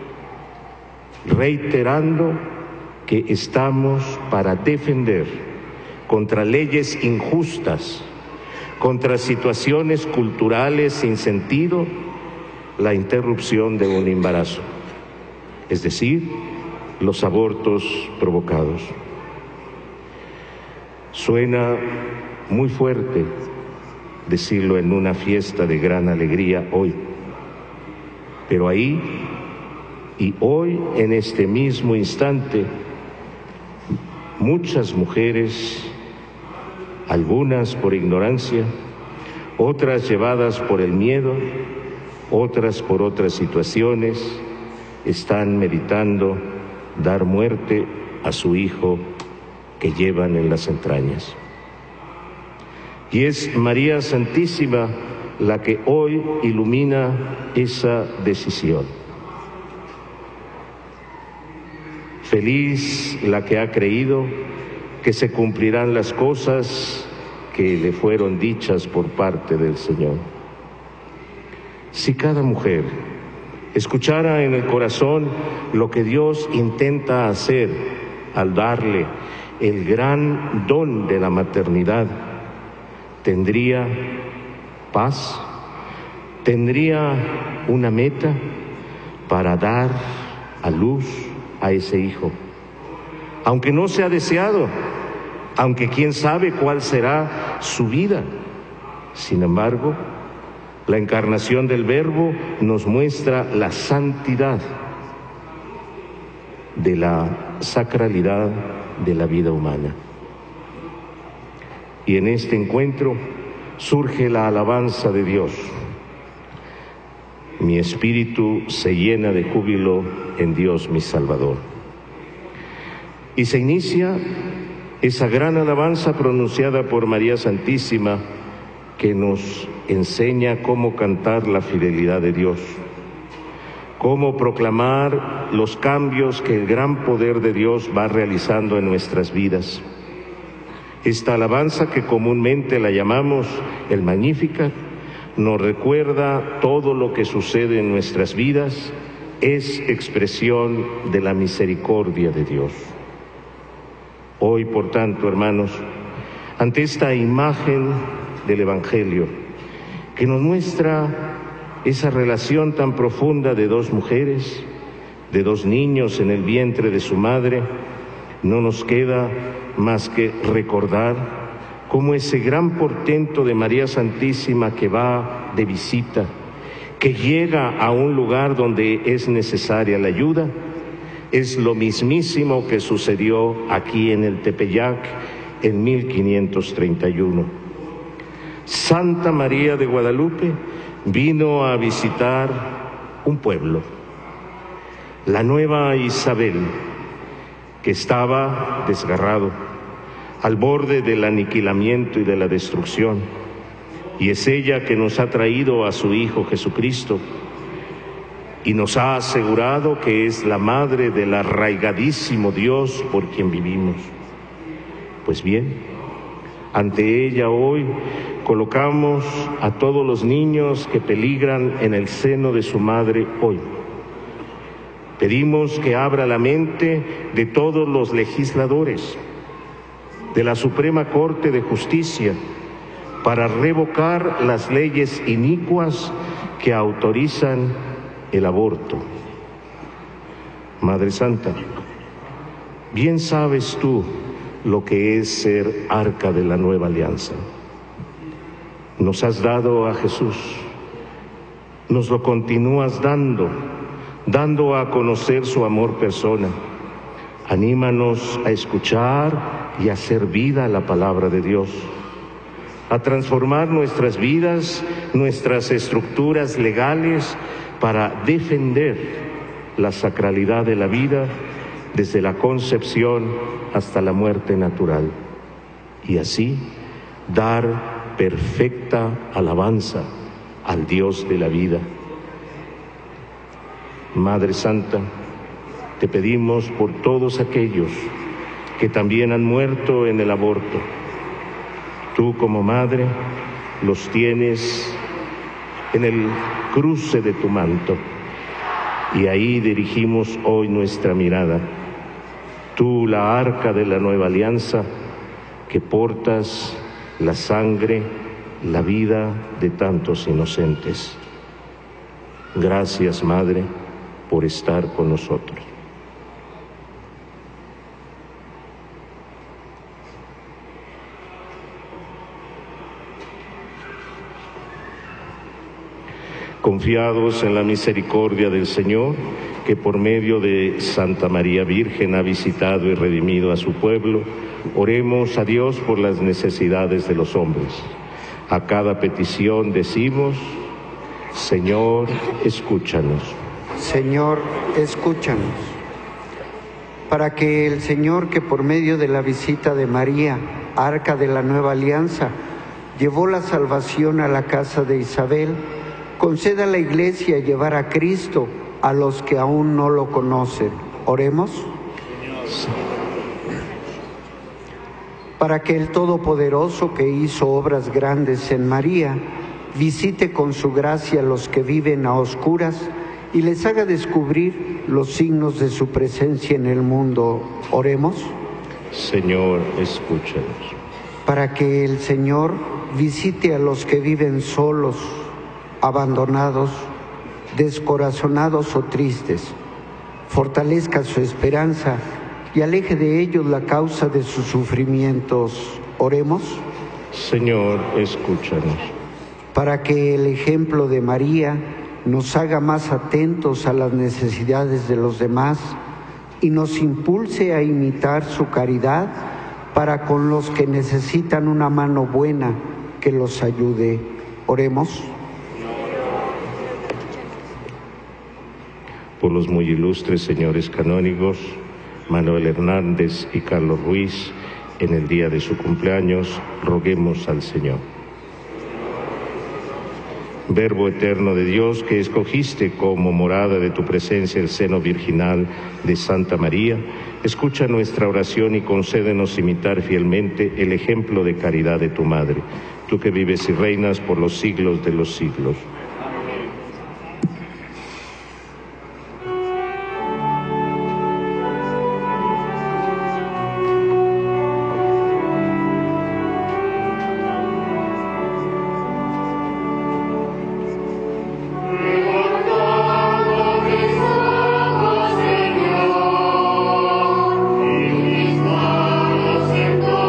F: reiterando que estamos para defender contra leyes injustas, contra situaciones culturales sin sentido, la interrupción de un embarazo, es decir, los abortos provocados. Suena muy fuerte, decirlo en una fiesta de gran alegría hoy. Pero ahí y hoy, en este mismo instante, muchas mujeres, algunas por ignorancia, otras llevadas por el miedo, otras por otras situaciones, están meditando dar muerte a su hijo que llevan en las entrañas. Y es María Santísima la que hoy ilumina esa decisión. Feliz la que ha creído que se cumplirán las cosas que le fueron dichas por parte del Señor. Si cada mujer escuchara en el corazón lo que Dios intenta hacer al darle el gran don de la maternidad, tendría paz, tendría una meta para dar a luz a ese hijo, aunque no sea deseado, aunque quién sabe cuál será su vida. Sin embargo, la encarnación del Verbo nos muestra la santidad de la sacralidad de la vida humana. Y en este encuentro surge la alabanza de Dios. Mi espíritu se llena de júbilo en Dios mi Salvador. Y se inicia esa gran alabanza pronunciada por María Santísima, que nos enseña cómo cantar la fidelidad de Dios, cómo proclamar los cambios que el gran poder de Dios va realizando en nuestras vidas. Esta alabanza, que comúnmente la llamamos el Magnificat, nos recuerda todo lo que sucede en nuestras vidas, es expresión de la misericordia de Dios. Hoy, por tanto, hermanos, ante esta imagen del Evangelio, que nos muestra esa relación tan profunda de dos mujeres, de dos niños en el vientre de su madre, no nos queda más que recordar cómo ese gran portento de María Santísima, que va de visita, que llega a un lugar donde es necesaria la ayuda, es lo mismísimo que sucedió aquí en el Tepeyac en mil quinientos treinta y uno. Santa María de Guadalupe vino a visitar un pueblo, la Nueva Isabel, que estaba desgarrado, al borde del aniquilamiento y de la destrucción. Y es ella que nos ha traído a su Hijo Jesucristo y nos ha asegurado que es la madre del arraigadísimo Dios por quien vivimos. Pues bien, ante ella hoy colocamos a todos los niños que peligran en el seno de su madre hoy. Pedimos que abra la mente de todos los legisladores, de la Suprema Corte de Justicia, para revocar las leyes inicuas que autorizan el aborto. Madre Santa, bien sabes tú lo que es ser arca de la nueva alianza. Nos has dado a Jesús, nos lo continúas dando, dando a conocer su amor persona. Anímanos a escuchar y a hacer vida a la palabra de Dios, a transformar nuestras vidas, nuestras estructuras legales, para defender la sacralidad de la vida desde la concepción hasta la muerte natural, y así dar perfecta alabanza al Dios de la vida. Madre Santa, te pedimos por todos aquellos que también han muerto en el aborto. Tú, como madre, los tienes en el cruce de tu manto, y ahí dirigimos hoy nuestra mirada. Tú, la arca de la nueva alianza, que portas la sangre, la vida de tantos inocentes. Gracias, Madre, por estar con nosotros. Confiados en la misericordia del Señor, que por medio de Santa María Virgen ha visitado y redimido a su pueblo, oremos a Dios por las necesidades de los hombres. A cada petición decimos: Señor, escúchanos.
H: Señor, escúchanos. Para que el Señor, que por medio de la visita de María, arca de la nueva alianza, llevó la salvación a la casa de Isabel, conceda a la Iglesia llevar a Cristo a los que aún no lo conocen. Oremos. Para que el Todopoderoso, que hizo obras grandes en María, visite con su gracia a los que viven a oscuras y les haga descubrir los signos de su presencia en el mundo. Oremos.
F: Señor, escúchanos.
H: Para que el Señor visite a los que viven solos, abandonados, descorazonados o tristes, fortalezca su esperanza y aleje de ellos la causa de sus sufrimientos. Oremos.
F: Señor, escúchanos.
H: Para que el ejemplo de María nos haga más atentos a las necesidades de los demás y nos impulse a imitar su caridad para con los que necesitan una mano buena que los ayude. Oremos.
F: Por los muy ilustres señores canónigos Manuel Hernández y Carlos Ruiz, en el día de su cumpleaños, roguemos al Señor. Verbo eterno de Dios, que escogiste como morada de tu presencia el seno virginal de Santa María, escucha nuestra oración y concédenos imitar fielmente el ejemplo de caridad de tu Madre, tú que vives y reinas por los siglos de los siglos.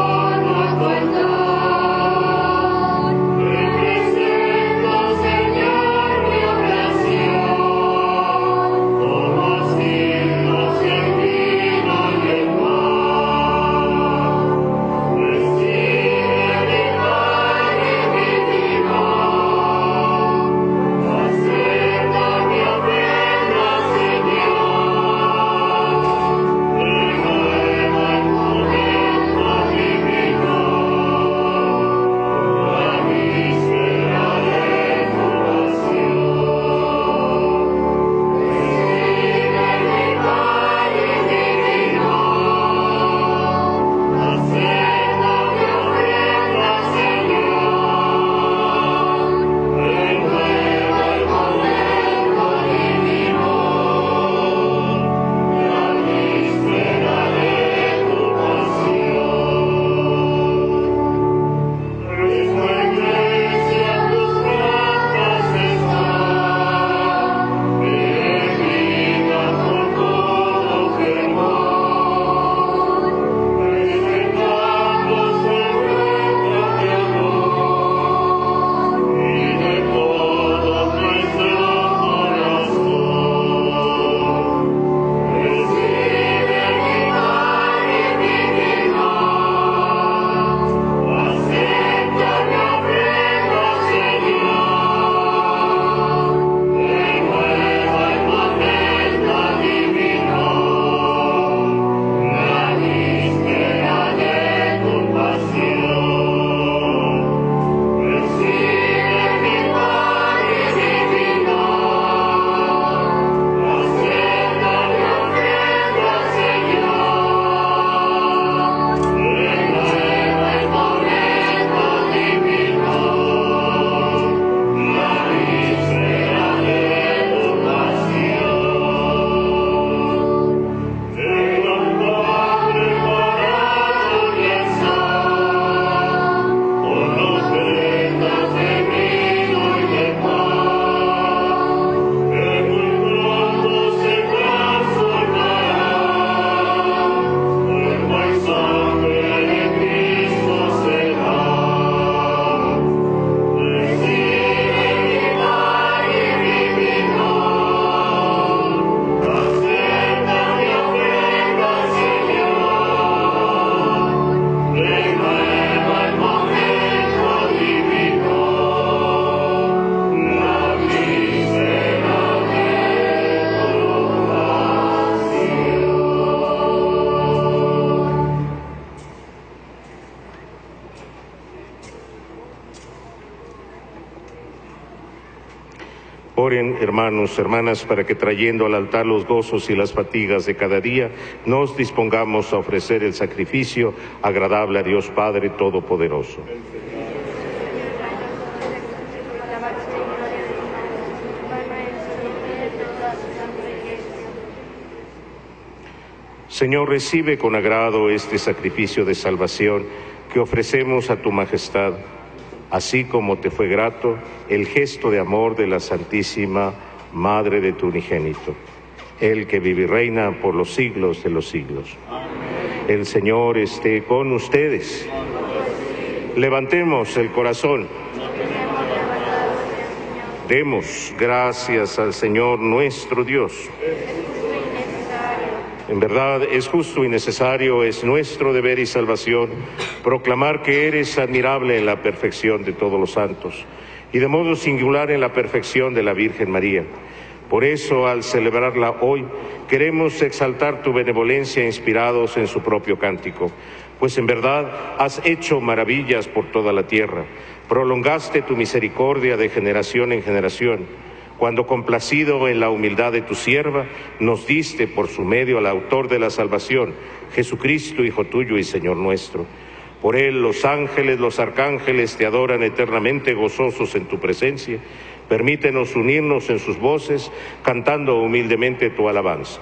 C: Señor.
F: Oren, hermanos, hermanas, para que trayendo al altar los gozos y las fatigas de cada día, nos dispongamos a ofrecer el sacrificio agradable a Dios Padre Todopoderoso. Señor, recibe con agrado este sacrificio de salvación que ofrecemos a tu majestad, así como te fue grato el gesto de amor de la Santísima Madre de tu unigénito, el que vive y reina por los siglos de los siglos. Amén. El Señor esté con ustedes. Levantemos el corazón. Demos gracias al Señor nuestro Dios. En verdad es justo y necesario, es nuestro deber y salvación proclamar que eres admirable en la perfección de todos los santos y de modo singular en la perfección de la Virgen María. Por eso, al celebrarla hoy, queremos exaltar tu benevolencia inspirados en su propio cántico, pues en verdad has hecho maravillas por toda la tierra, prolongaste tu misericordia de generación en generación, cuando complacido en la humildad de tu sierva, nos diste por su medio al autor de la salvación, Jesucristo, Hijo tuyo y Señor nuestro. Por él los ángeles, los arcángeles te adoran eternamente gozosos en tu presencia. Permítenos unirnos en sus voces, cantando humildemente tu alabanza.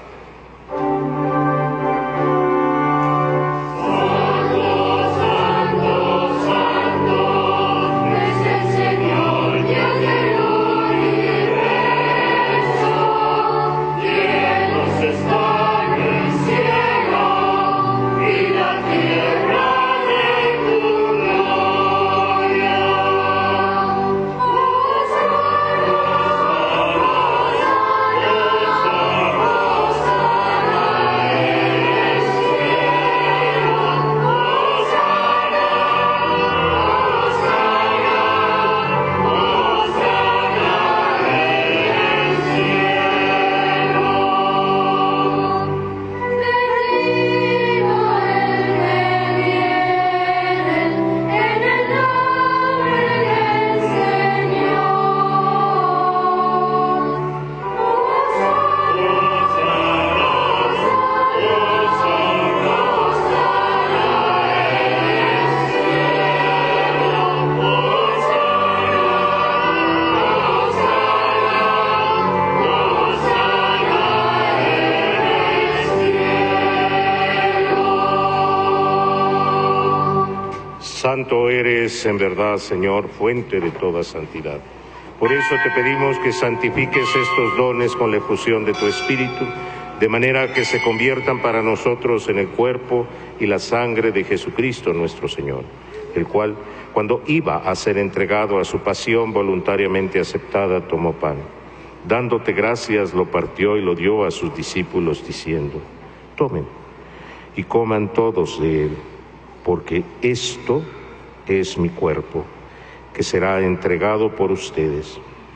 F: Santo eres en verdad, Señor, fuente de toda santidad. Por eso te pedimos que santifiques estos dones con la efusión de tu Espíritu, de manera que se conviertan para nosotros en el cuerpo y la sangre de Jesucristo nuestro Señor, el cual, cuando iba a ser entregado a su pasión voluntariamente aceptada, tomó pan. Dándote gracias, lo partió y lo dio a sus discípulos, diciendo: tomen y coman todos de él, porque esto es mi cuerpo, que será entregado por ustedes.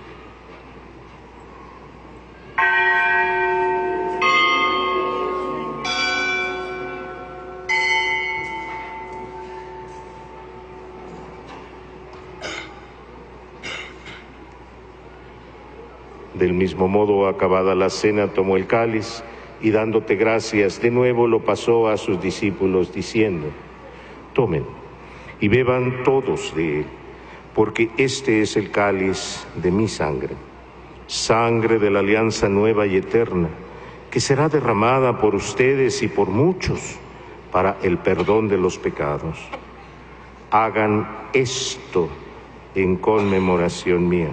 F: Del mismo modo, acabada la cena, tomó el cáliz y dándote gracias, de nuevo lo pasó a sus discípulos, diciendo: tomen y beban todos de él, porque este es el cáliz de mi sangre, sangre de la alianza nueva y eterna, que será derramada por ustedes y por muchos para el perdón de los pecados. Hagan esto en conmemoración mía.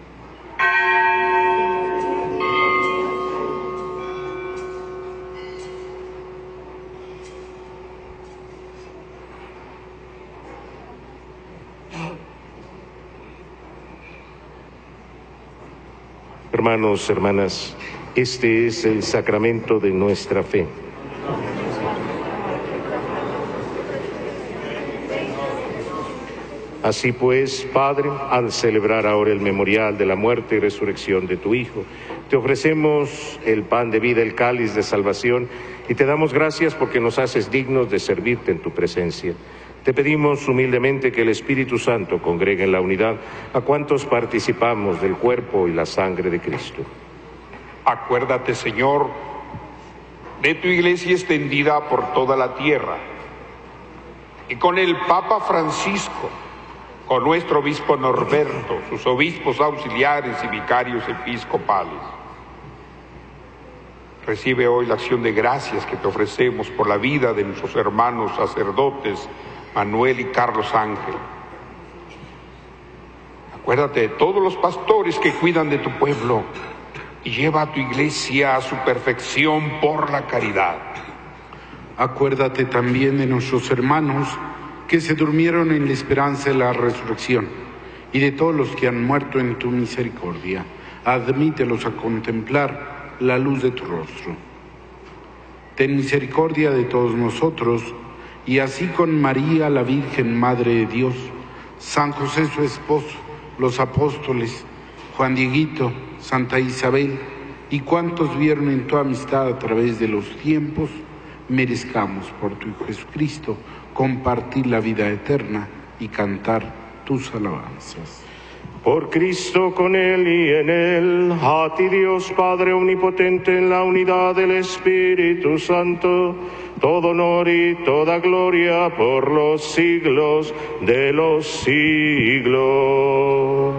F: Hermanos, hermanas, este es el sacramento de nuestra fe. Así pues, Padre, al celebrar ahora el memorial de la muerte y resurrección de tu Hijo, te ofrecemos el pan de vida, el cáliz de salvación, y te damos gracias porque nos haces dignos de servirte en tu presencia. Te pedimos humildemente que el Espíritu Santo congregue en la unidad a cuantos participamos del cuerpo y la sangre de Cristo.
I: Acuérdate, Señor, de tu Iglesia extendida por toda la tierra, y con el Papa Francisco, con nuestro obispo Norberto, sus obispos auxiliares y vicarios episcopales. Recibe hoy la acción de gracias que te ofrecemos por la vida de nuestros hermanos sacerdotes Manuel y Carlos Ángel. Acuérdate de todos los pastores que cuidan de tu pueblo y lleva a tu Iglesia a su perfección por la caridad.
J: Acuérdate también de nuestros hermanos que se durmieron en la esperanza de la resurrección, y de todos los que han muerto en tu misericordia. Admítelos a contemplar la luz de tu rostro. Ten misericordia de todos nosotros, y así con María, la Virgen Madre de Dios, San José su esposo, los apóstoles, Juan Dieguito, Santa Isabel, y cuantos vieron en tu amistad a través de los tiempos, merezcamos por tu Hijo Jesucristo compartir la vida eterna y cantar tus alabanzas.
F: Por Cristo, con Él y en Él, a ti Dios Padre Omnipotente, en la unidad del Espíritu Santo, todo honor y toda gloria por los siglos de los siglos.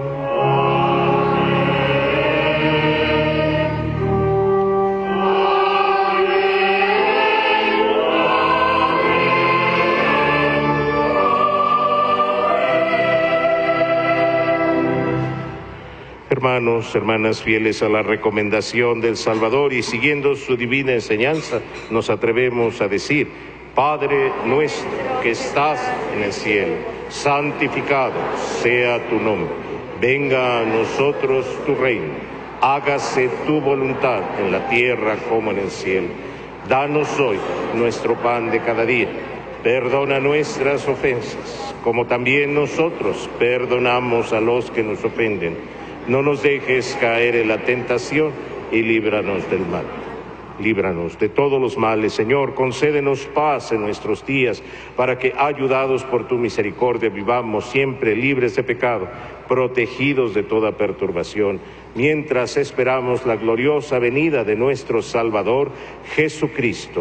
F: Hermanos, hermanas fieles a la recomendación del Salvador y siguiendo su divina enseñanza, nos atrevemos a decir: Padre nuestro que estás en el cielo, santificado sea tu nombre. Venga a nosotros tu reino. Hágase tu voluntad en la tierra como en el cielo. Danos hoy nuestro pan de cada día. Perdona nuestras ofensas, como también nosotros perdonamos a los que nos ofenden. No nos dejes caer en la tentación y líbranos del mal. Líbranos de todos los males, Señor. Concédenos paz en nuestros días, para que, ayudados por tu misericordia, vivamos siempre libres de pecado, protegidos de toda perturbación, mientras esperamos la gloriosa venida de nuestro Salvador, Jesucristo.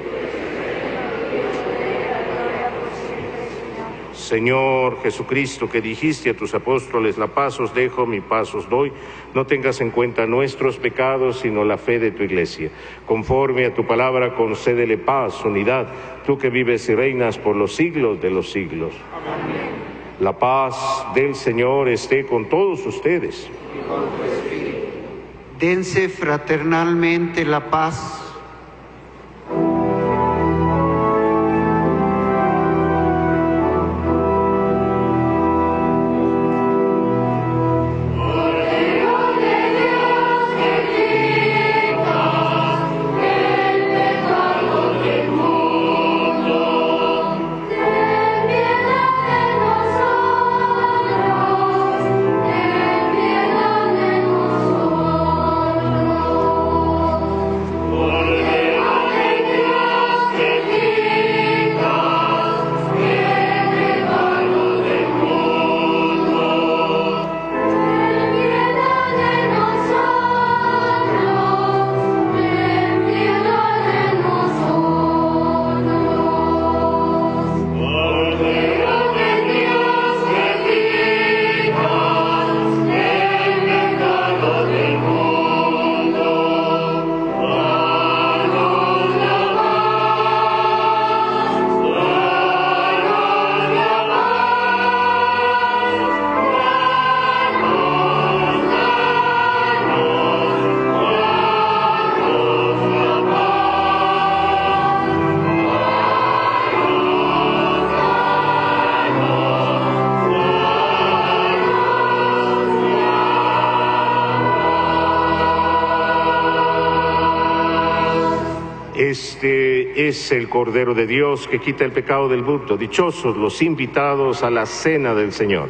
F: Señor Jesucristo, que dijiste a tus apóstoles: la paz os dejo, mi paz os doy, no tengas en cuenta nuestros pecados, sino la fe de tu Iglesia. Conforme a tu palabra, concédele paz, unidad, tú que vives y reinas por los siglos de los siglos. Amén. La paz del Señor esté con todos ustedes.
H: Y con tu espíritu. Dense fraternalmente la paz.
F: Este es el Cordero de Dios que quita el pecado del mundo. Dichosos los invitados a la cena del Señor.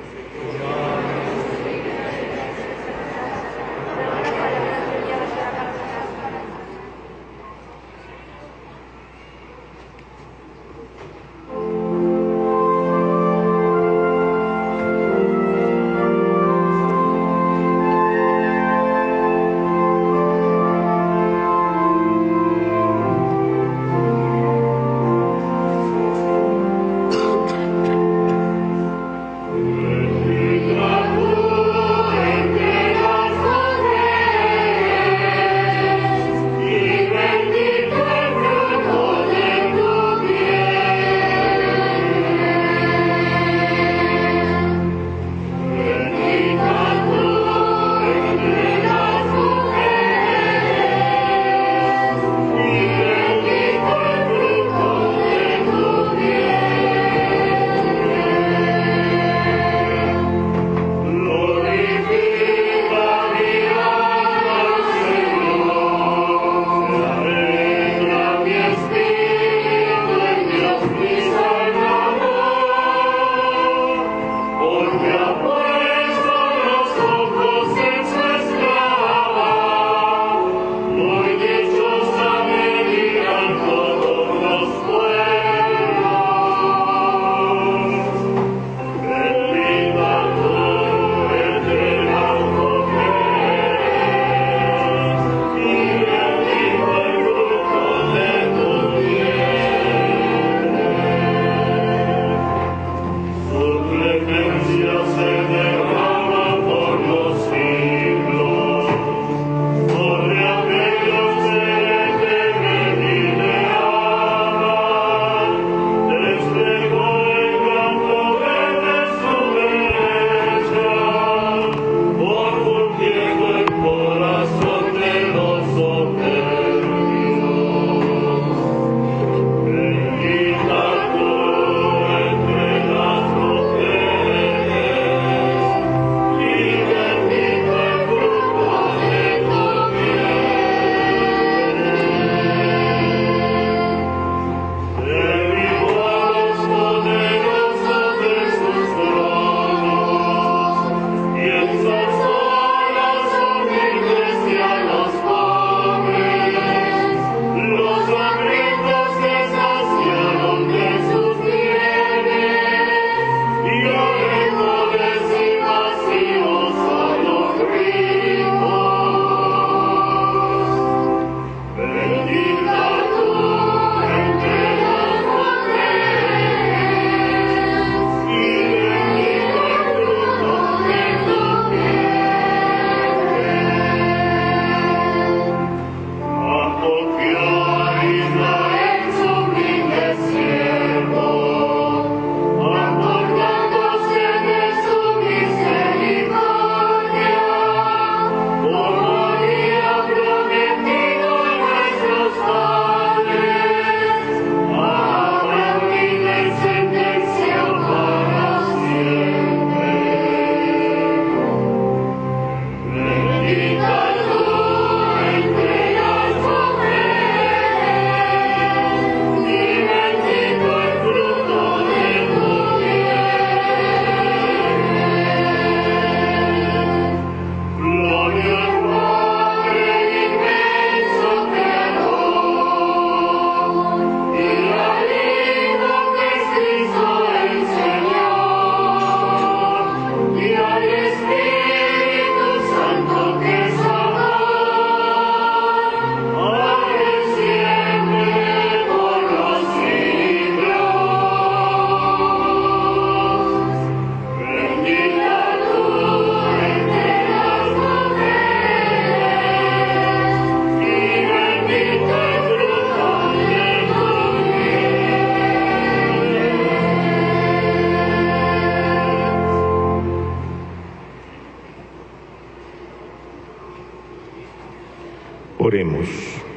F: Oremos.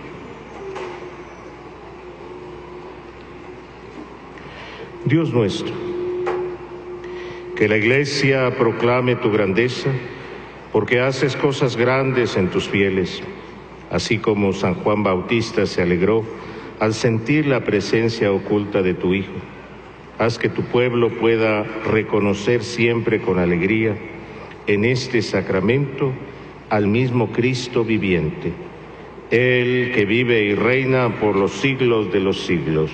F: Dios nuestro, que la Iglesia proclame tu grandeza, porque haces cosas grandes en tus fieles, así como San Juan Bautista se alegró al sentir la presencia oculta de tu Hijo. Haz que tu pueblo pueda reconocer siempre con alegría en este sacramento al mismo Cristo viviente, Él que vive y reina por los siglos de los siglos.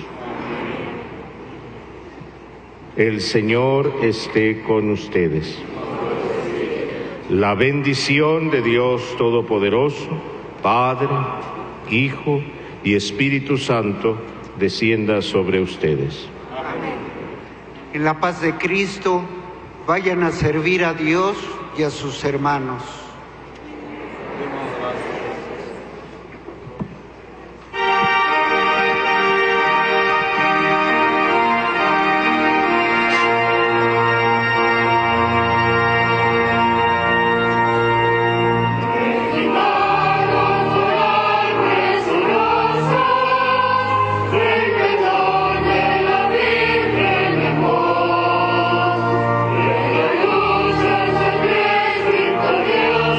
F: El Señor esté con ustedes. La bendición de Dios Todopoderoso, Padre, Hijo y Espíritu Santo, descienda sobre ustedes.
H: En la paz de Cristo, vayan a servir a Dios y a sus hermanos.
B: Victoria.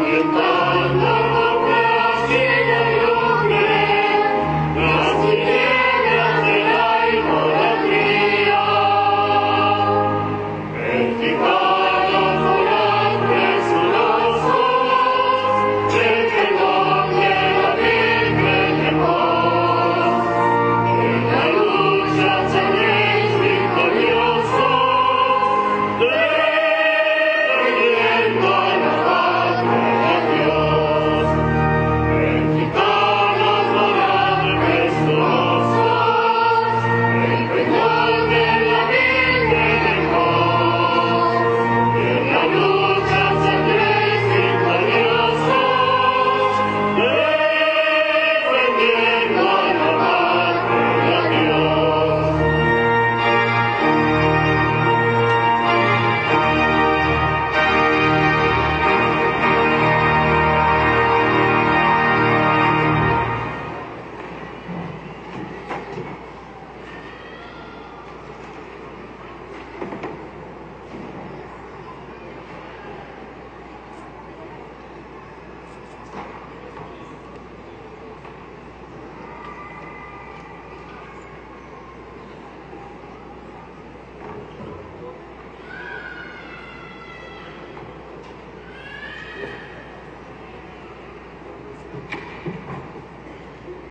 B: orientando